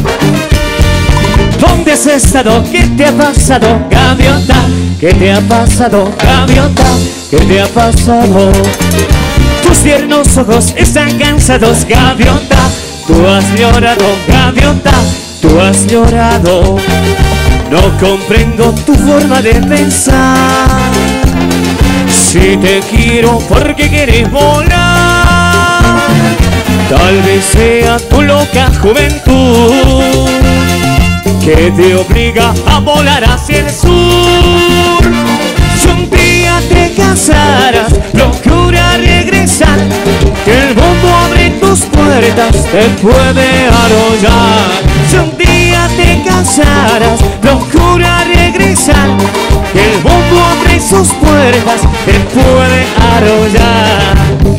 S1: ¿dónde has estado? ¿Qué te ha pasado, Gaviota? ¿Qué te ha pasado, Gaviota? ¿Qué te ha pasado? Tus tiernos ojos están cansados, Gaviota. Tú has llorado, Gaviota. Tú has llorado. No comprendo tu forma de pensar. Si te quiero porque quieres volar, tal vez sea tu loca juventud que te obliga a volar hacia el sur. Si un día te cansarás, procura regresar, que el mundo abre tus puertas, te puede arrollar. Si un día te cansarás, procura regresar, que el mundo abre sus puertas, te puede arrollar.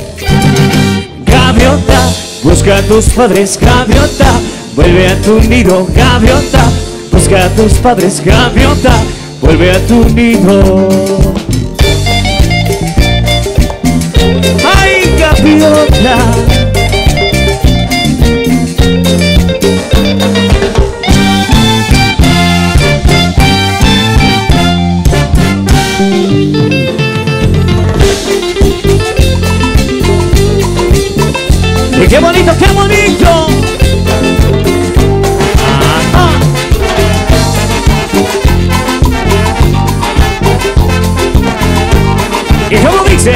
S1: Gaviota, busca a tus padres, gaviota, vuelve a tu nido, gaviota. Busca a tus padres, gaviota, vuelve a tu nido. ¡Ay, gaviota! ¡Y qué bonito, qué bonito! ¡Ajá! ¿Y cómo dice?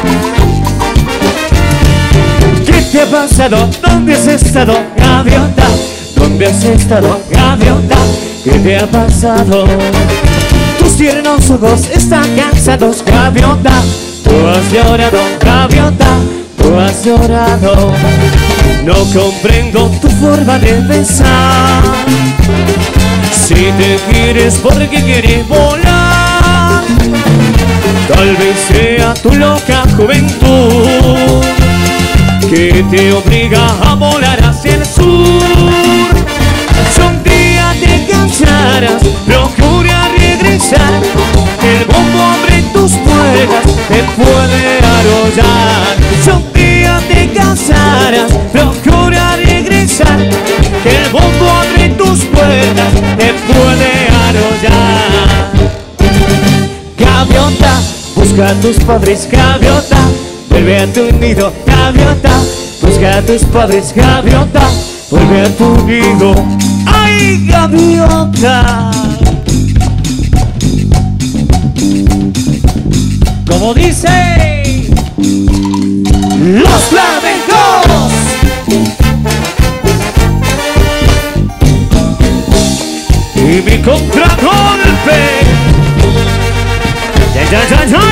S1: ¿Qué te ha pasado? ¿Dónde has estado, gaviota? ¿Dónde has estado, gaviota? ¿Qué te ha pasado? Tus tiernos ojos están cansados, gaviota. Tú has llorado, gaviota. Tú has llorado. No comprendo tu forma de pensar. Si te quieres porque quieres volar, tal vez sea tu loca juventud que te obliga a volar hacia el sur. Si un día te cansarás, procura regresar, el mundo abre tus puertas, te puede arrollar. Si un día te cansarás, procura regresar, que el mundo abre tus puertas, te puede arrollar. Gaviota, busca a tus padres, gaviota, vuelve a tu nido, gaviota. Busca a tus padres, gaviota, vuelve a tu nido. ¡Ay, gaviota! Como dice los flamencos. Y mi contragolpe. ¡Ya, ya, ya, ya!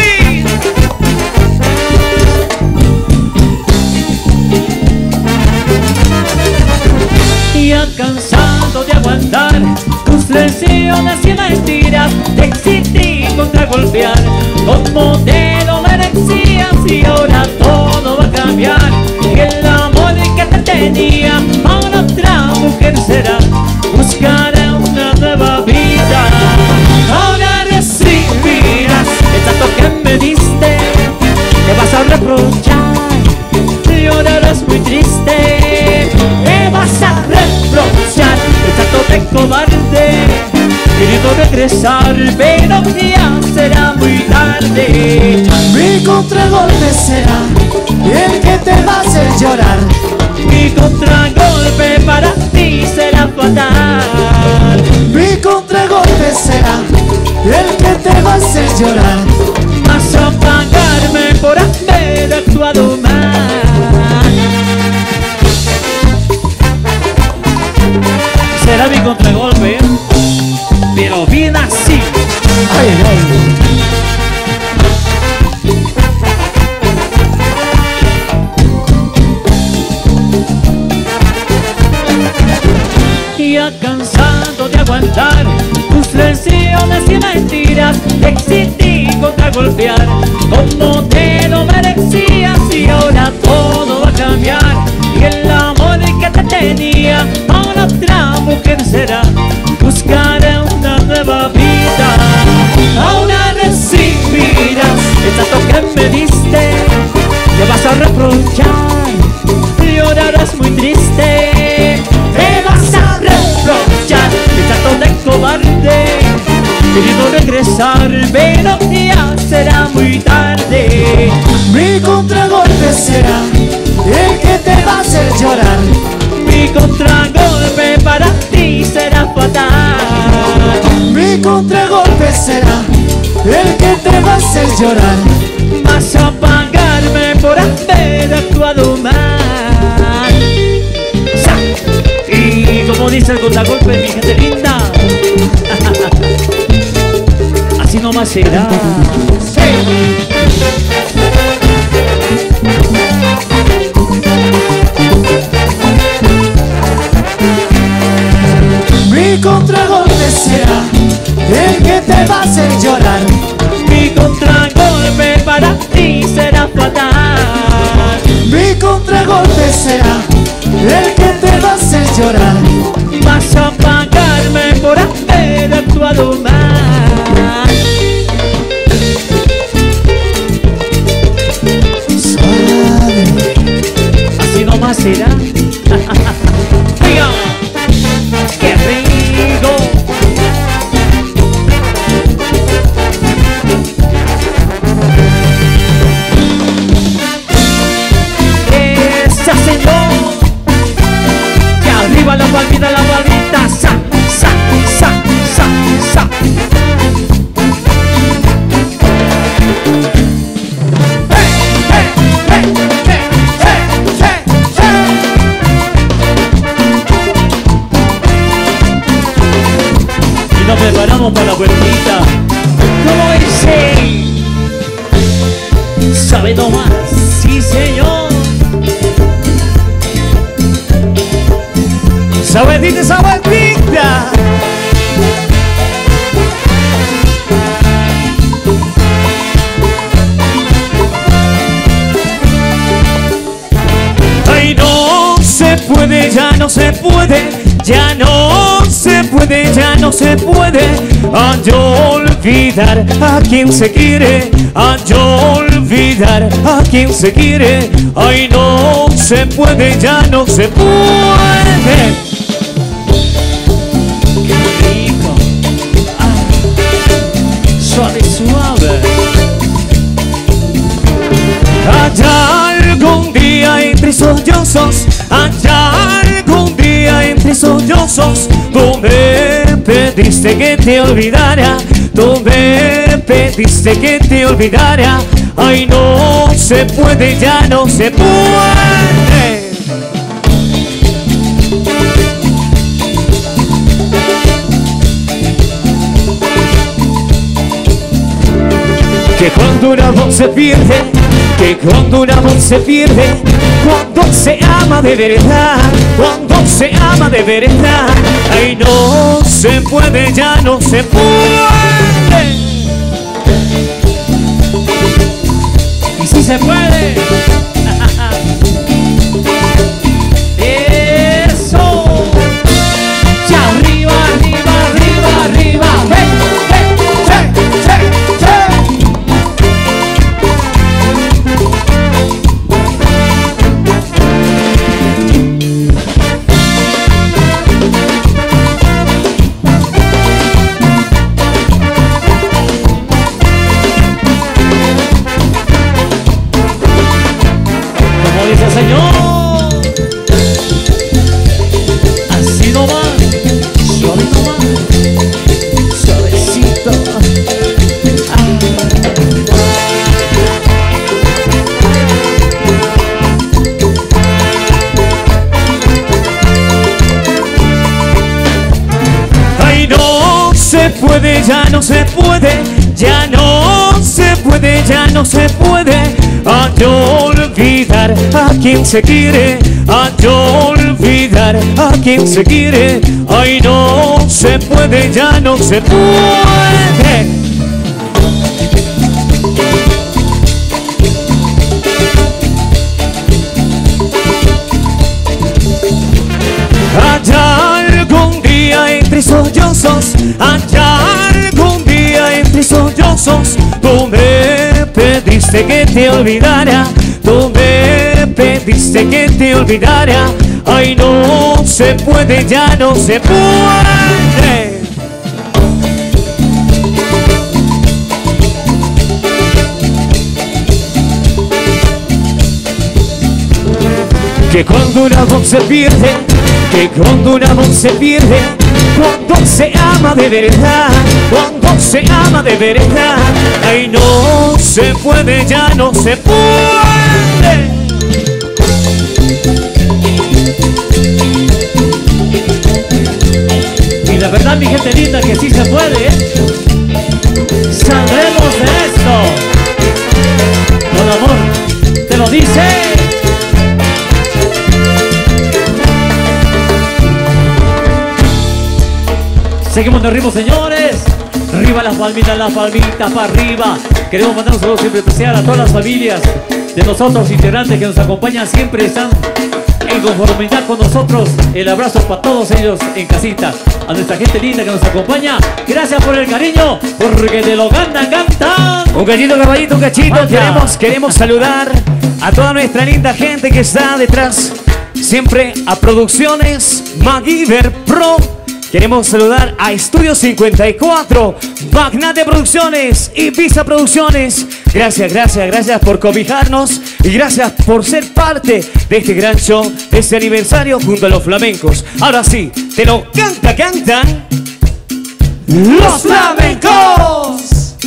S1: Ya cansado de aguantar tus lesiones y mentiras, decidí contragolpear. Con modelo me decías y ahora todo va a cambiar. Y el amor que te tenía para otra mujer será. Buscaré una nueva vida. Ahora recibirás el trato que me diste. Te vas a reprochar, llorarás muy triste. Me vas a reprochar el trato de cobarde, queriendo regresar, pero ya será muy tarde.
S6: Mi contragolpe será el que te va a hacer llorar.
S1: Mi contragolpe para ti será fatal.
S6: Mi contragolpe será el que te va a hacer llorar.
S1: Vas a pagarme por haber actuado mal. Será mi contragolpe, pero bien así.
S6: Ay, ay.
S1: Ya cansado de aguantar tus lesiones y mentiras, decidí contragolpear. Con modelo me decías y ahora todo va a cambiar. Y el amor que te tenía para otra mujer será. Buscaré una nueva vida. Ahora recibirás el trato que me diste. Te vas a reprochar, llorarás muy triste. Te vas a reprochar el trato de cobarde, queriendo regresar, pero ya será muy tarde.
S6: Mi contragolpe será el que te va a hacer llorar.
S1: Mi contragolpe para ti será fatal.
S6: será el que te va a hacer llorar.
S5: Vas a pagarme por haber actuado mal. ¡Sa! Y como dice el contragolpe, mi gente linda, así nomás será. ¡Sí!
S6: Mi contragolpe será el que te va a hacer llorar.
S5: Mi contragolpe para ti será fatal.
S6: Mi contragolpe será el que te va a hacer llorar.
S5: Vas a pagarme por haber actuado mal.
S6: Suave.
S5: Así nomás será. Oiga, qué rico. Esa señor. Que arriba la palmita, la palmita. Sa, sa, sa, sa, sa. Y nos preparamos para la vueltita. ¿Cómo dice? ¿Sabe nomás? Sí, señor.
S1: Sabedita, sabedita. Ay, no se puede, ya no se puede, ya no se puede, ya no se puede. A yo olvidar a quien se quiere, a yo olvidar a quien se quiere. Ay, no se puede, ya no se puede.
S5: Rico. Ah. Suave, suave.
S1: Allá algún día entre sollozos, allá algún día entre sollozos, tú me pediste que te olvidara, tú me pediste que te olvidara. Ay, no se puede, ya no se puede. Que cuando un amor se pierde, que cuando un amor se pierde, cuando se ama de verdad, cuando se ama de verdad, ay, no se puede, ya no se puede.
S5: Y si se puede. Eso. Ya arriba, arriba, arriba, arriba. Ven, ven, ven, ven, ven. Como dice el Señor, así nomás, suave nomás, suavecito.
S1: Ay, no se puede, ya no se puede, ya no se puede, ya no se puede. A yo olvidar a quien se quiere, a yo olvidar a quien se quiere. Ay, no se puede, ya no se puede. Allá algún día entre sollozos, allá algún día entre sollozos, tú me pediste que te olvidara, tú me pediste que te olvidara. Ay, no se puede, ya no se puede. Que cuando un amor se pierde, que cuando un amor se pierde, Cuando se ama de verdad, cuando se ama de verdad, ay, no se puede, ya no se puede.
S5: Y la verdad, mi gente linda, que sí se puede, ¿eh? Saldremos de esto. Con amor, te lo dice. Seguimos de ritmo, señores. Arriba las palmitas, las palmitas para arriba. Queremos mandar un saludo siempre especial a todas las familias de nosotros, integrantes que nos acompañan, siempre están en conformidad con nosotros. El abrazo para todos ellos en casita. A nuestra gente linda que nos acompaña, gracias por el cariño, porque te lo cantan, cantan.
S1: Un cachito, caballito, un cachito.
S5: Vaya.
S1: Queremos, queremos saludar a toda nuestra linda gente que está detrás, siempre a Producciones MacGyver Pro. Queremos saludar a Estudio cincuenta y cuatro, Magnate Producciones y Visa Producciones. Gracias, gracias, gracias por cobijarnos y gracias por ser parte de este gran show, de este aniversario junto a los flamencos. Ahora sí, te lo canta, cantan los flamencos.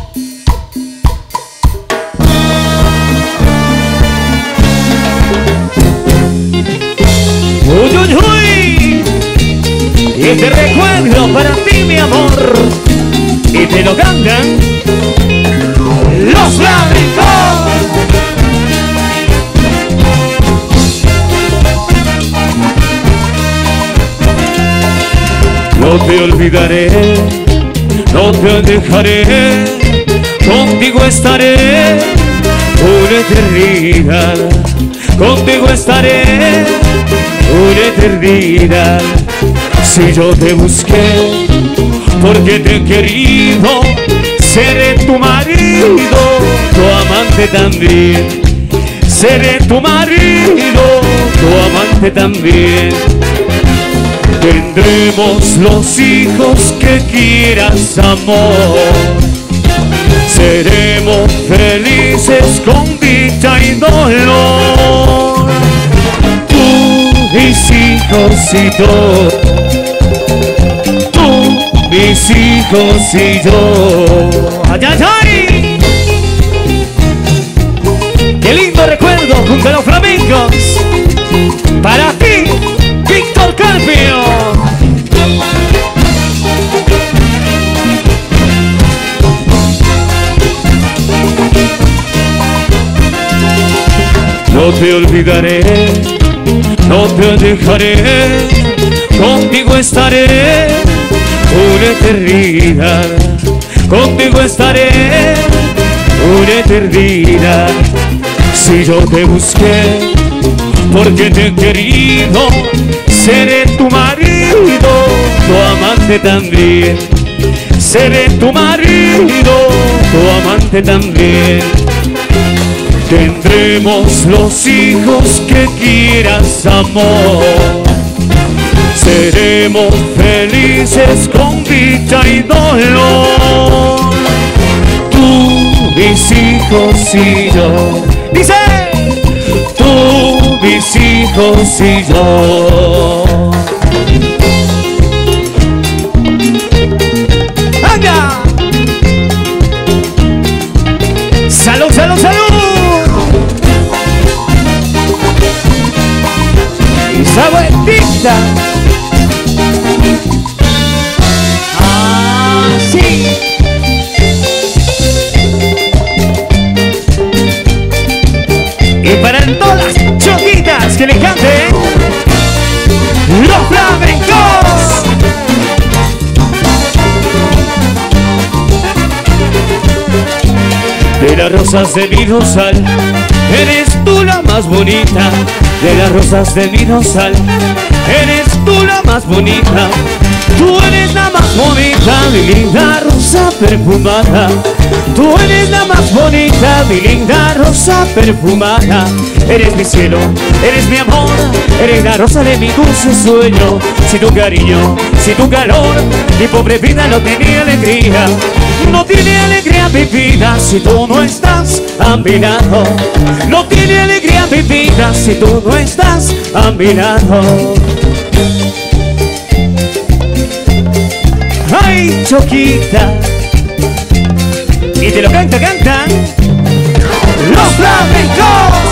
S1: Uy, uy, uy. Y este recuerdo para ti, mi amor, y te lo cantan los flamencos. No te olvidaré, no te dejaré, contigo estaré una eternidad, contigo estaré una eternidad. Si yo te busqué, porque te he querido, seré tu marido, tu amante también. Seré tu marido, tu amante también. Tendremos los hijos que quieras, amor. Seremos felices con dicha y dolor. Tú, mis hijos y yo. Mis hijos y yo. ¡Ay, ay, ay! ¡Qué lindo recuerdo junto a los flamencos! Para ti, Víctor Carpio. No te olvidaré, no te dejaré, contigo estaré una eternidad, contigo estaré una eternidad. Si yo te busqué, porque te he querido, seré tu marido, tu amante también. Seré tu marido, tu amante también. Tendremos los hijos que quieras, amor. Seremos felices con dicha y dolor. Tú, mis hijos y yo. Dice, tú, mis hijos y yo. ¡Anda! ¡Salud, salud, salud! Esa vueltita. Así. Y para todas las choquitas que le canten los flamencos. De las rosas de mi rosal, eres tú la más bonita. De las rosas de mi rosal, eres tú la más bonita. Tú eres la más bonita, mi linda rosa perfumada. Tú eres la más bonita, mi linda rosa perfumada. Eres mi cielo, eres mi amor, eres la rosa de mi dulce sueño. Si tu cariño, si tu calor, mi pobre vida no tiene alegría. No tiene alegría mi vida si tú no estás a mi lado. No tiene alegría mi vida si tú no estás a mi lado. Ay, Choquita. Y te lo canta, cantan los flamencos.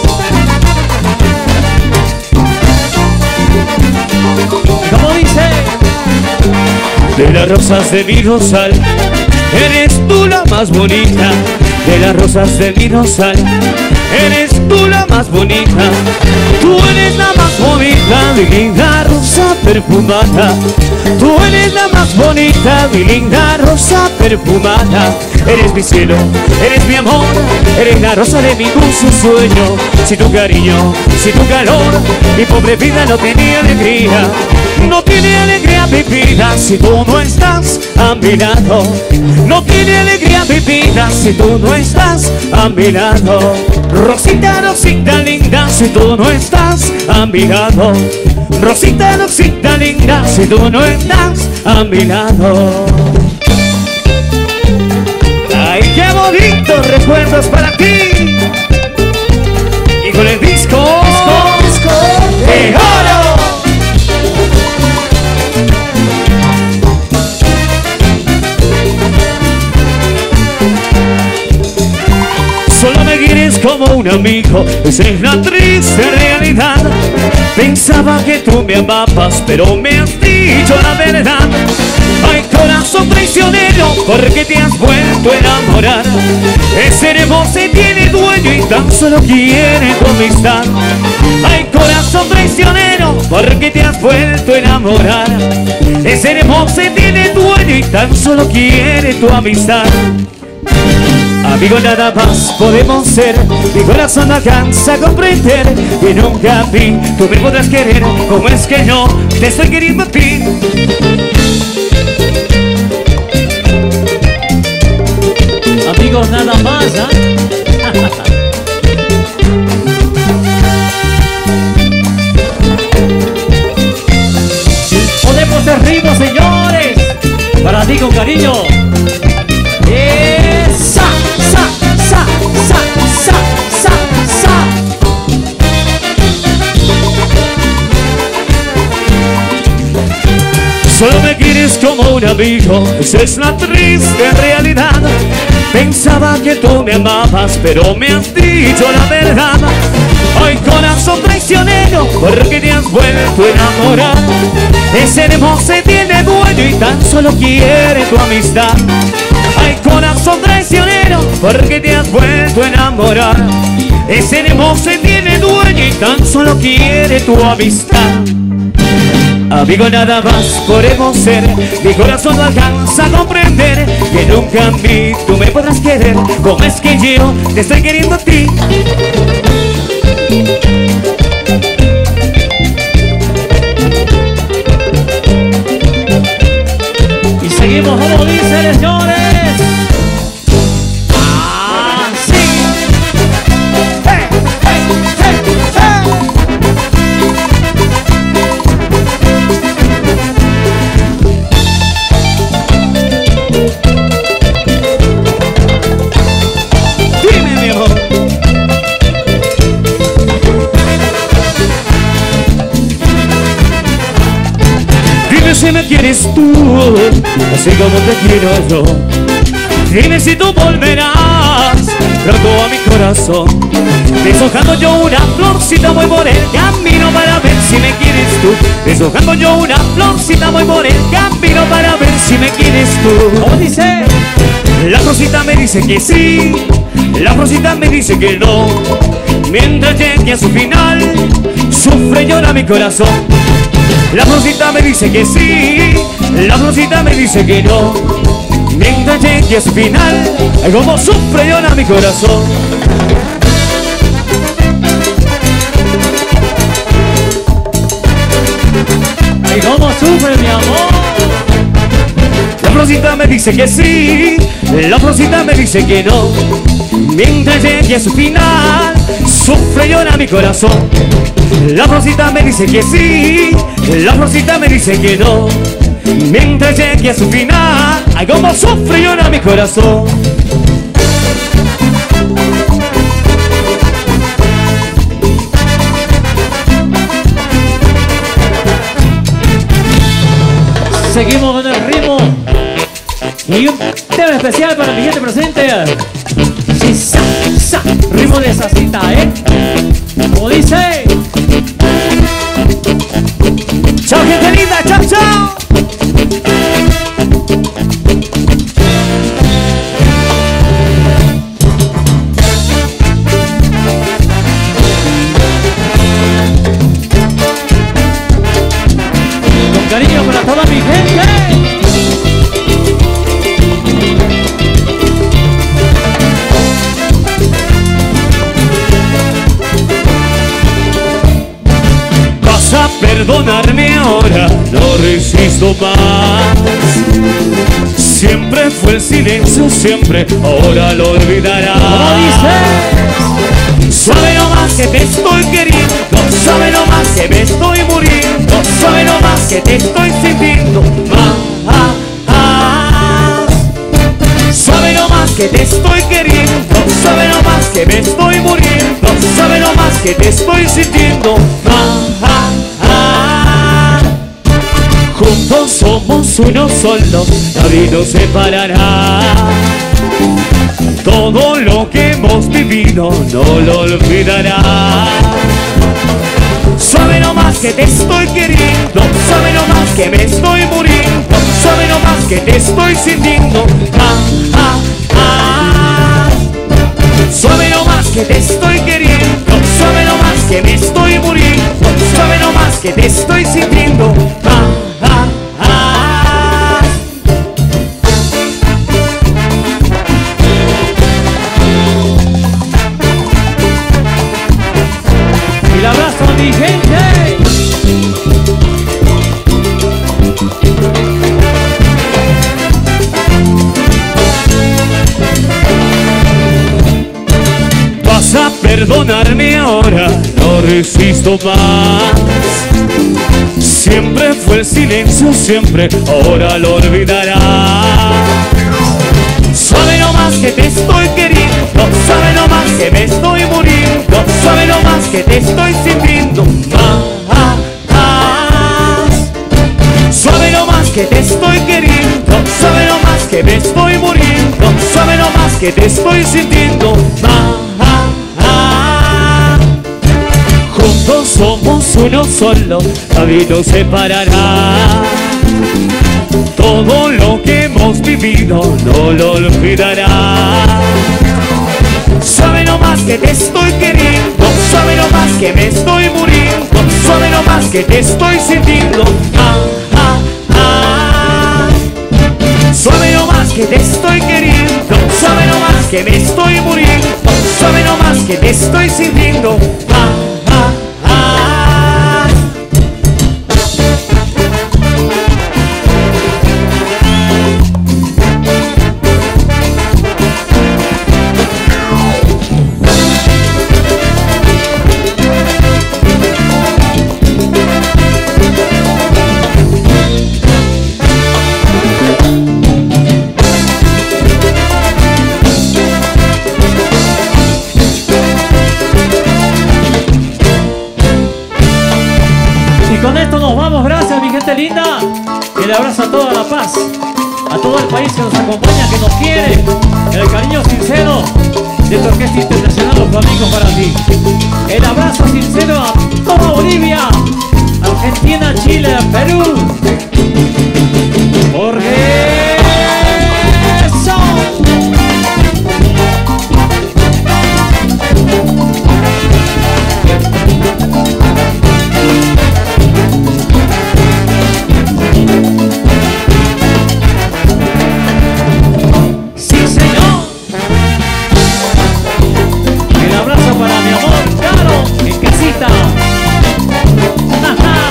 S1: Como dice, de las rosas de mi rosal, eres tú la más bonita. De las rosas de mi rosal, eres tú la más bonita. Tú eres la más bonita, mi linda rosa perfumada. Tú eres la más bonita, mi linda rosa perfumada. Eres mi cielo, eres mi amor, eres la rosa de mi dulce sueño. Si tu cariño, si tu calor, mi pobre vida no tenía alegría. No tiene alegría mi vida si tú no estás a mi lado. No tiene alegría mi vida si tú no estás a mi lado. Rosita, Rosita linda, si tú no estás a mi lado. Rosita, Rosita linda, si tú no estás a mi lado. Ay, qué bonitos recuerdos para ti. Y con el disco, disco, disco de oro. Solo me quieres como un amigo, esa es la triste realidad. Pensaba que tú me amabas, pero me has dicho la verdad. Ay, corazón traicionero, ¿por qué te has vuelto a enamorar? Ese hermoso tiene dueño y tan solo quiere tu amistad. Ay, corazón traicionero, ¿por qué te has vuelto a enamorar? Ese hermoso tiene dueño y tan solo quiere tu amistad. Amigo, nada más podemos ser. Mi corazón no alcanza a comprender que nunca a ti tú me podrás querer como es que yo te estoy queriendo a ti.
S5: Amigos, nada más, ¿eh? Podemos ser ritmo, señores. Para ti con cariño. Esa, sa, sa, sa, sa, sa, sa.
S1: Solo me quieres como un amigo, esa es la triste realidad. Pensaba que tú me amabas, pero me has dicho la verdad. Ay, corazón traicionero, ¿por qué te has vuelto a enamorar? Ese hermoso tiene dueño y tan solo quiere tu amistad. Ay, corazón traicionero, ¿por qué te has vuelto a enamorar? Ese hermoso tiene dueño y tan solo quiere tu amistad. Amigo, nada más podemos ser. Mi corazón no alcanza a comprender que nunca a mí tú me podrás querer como es que yo te estoy queriendo a ti.
S5: Y seguimos como dice, señores. ¡Ah, sí!
S6: ¡Hey, hey, hey, hey!
S1: Dime, mi amor. Dime si me quieres tú, así como te quiero yo. Dime si tú volverás pronto a mi corazón. Deshojando yo una florcita voy por el camino para ver si me quieres tú. Deshojando yo una florcita voy por el camino para ver si me quieres tú.
S5: ¿Cómo dice?
S1: La florcita me dice que sí, la florcita me dice que no. Mientras llegue a su final, sufre y llora mi corazón. La florcita me dice que sí, la florcita me dice que no. Mientras llegue a su final, ay, como sufre y llora mi corazón.
S5: ¿Y cómo sufre, mi amor?
S1: La florcita me dice que sí, la florcita me dice que no. Mientras llegue a su final, sufre y llora mi corazón. La florcita me dice que sí, la florcita me dice que no. Mientras llegue a su final, ay, como sufre y llora mi corazón.
S5: Seguimos con el ritmo Y un tema especial para mi gente presente. Sí, sa, sa, ritmo de esa cita, ¿eh? Como dice. Chao, gente linda, chao, chao. Con cariño para toda mi gente.
S1: Perdonarme ahora, no resisto más. Siempre fue el silencio, siempre, ahora lo olvidarás.
S5: ¿Cómo dices?
S1: Suave nomás que te estoy queriendo, suave nomás que me estoy muriendo, suave nomás que te estoy sintiendo más. Suave nomás que te estoy queriendo, suave nomás que me estoy muriendo, suave nomás que te estoy sintiendo más. Juntos somos uno solo, nadie nos separará. Todo lo que hemos vivido no lo olvidará. Suave nomás que te estoy queriendo, suave nomás que me estoy muriendo, suave nomás que te estoy sintiendo. Ah, ah, ah. Suave nomás que te estoy queriendo, suave nomás que me estoy muriendo, suave nomás que te estoy sintiendo. Ah, ah, ah.
S5: Y el abrazo a mi gente.
S1: Vas a perdonarme ahora, no resisto más. Siempre fue el silencio, siempre, ahora lo olvidarás. Suave nomás que te estoy queriendo, suave nomás que me estoy muriendo, suave nomás que te estoy sintiendo más. Suave nomás que te estoy queriendo, suave nomás que me estoy muriendo, suave nomás que te estoy sintiendo más. Juntos somos uno solo, nadie nos separará. Todo lo que hemos vivido no lo olvidará. Suave nomás que te estoy queriendo, suave nomás que me estoy muriendo, suave nomás que te estoy sintiendo. Ah, ah, ah. Suave nomás que te estoy queriendo, suave nomás que me estoy muriendo, suave nomás que te estoy sintiendo. Ah, ah, ah.
S5: Y con esto nos vamos, gracias mi gente linda. El abrazo a toda La Paz, a todo el país que nos acompaña, que nos quiere. El cariño sincero de tu Orquesta Internacional Los Flamencos para ti. El abrazo sincero a toda Bolivia, Argentina, Chile, Perú. Porque eso. Sí, señor. El abrazo para mi amor Caro en casita. Ajá.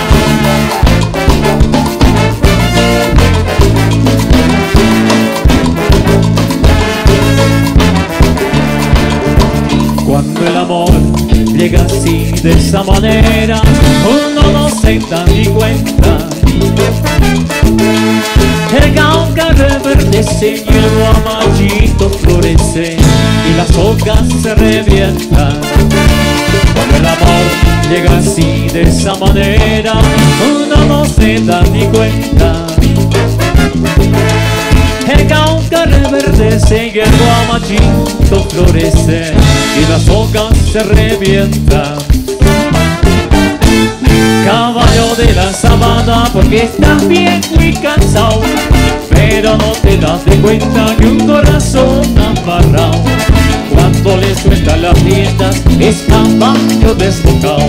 S5: Cuando el amor llega así de esa manera, uno no se da ni cuenta. El cauca reverdece y el guamachito florece y las hojas se revientan. Cuando el amor llega así de esa manera, uno no se da ni cuenta. El cauca crece y el guamachito florece y las hojas se revientan. Caballo de la sabana, porque estás viejo y cansado, pero no te das de cuenta que un corazón amarrado, cuando le sueltan las riendas, es caballo desbocado.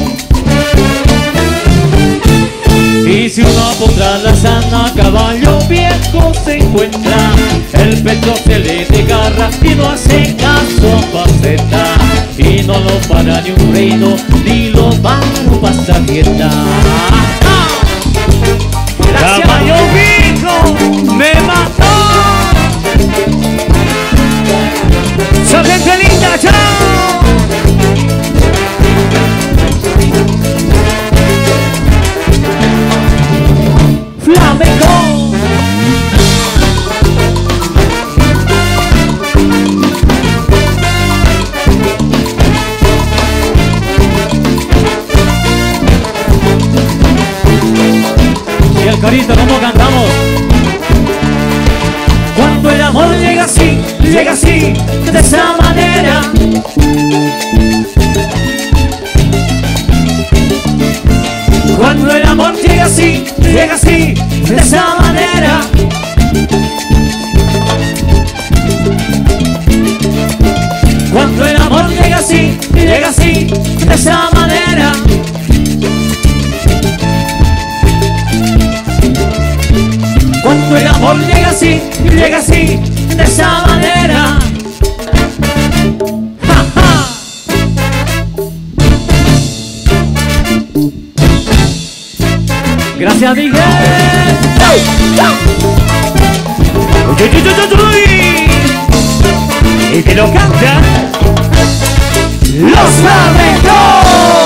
S5: Y si uno pondrá la sana, caballo viejo se encuentra, el pecho se le desgarra y no hace caso a faceta, y no lo para ni un reino, ni lo para un pasadieta. Caballo viejo me mató. ¡Soy gente linda, chao! Flamenco. Y el corito, ¿cómo cantamos? Cuando el amor llega así, llega así, de esa manera. Cuando el amor llega así, llega así, de esa manera. Cuando el amor llega así, llega así, de esa manera. Cuando el amor llega así, llega así, de esa manera. ¡Ja, ja! Gracias, Miguel. Y que lo cantan los flamencos.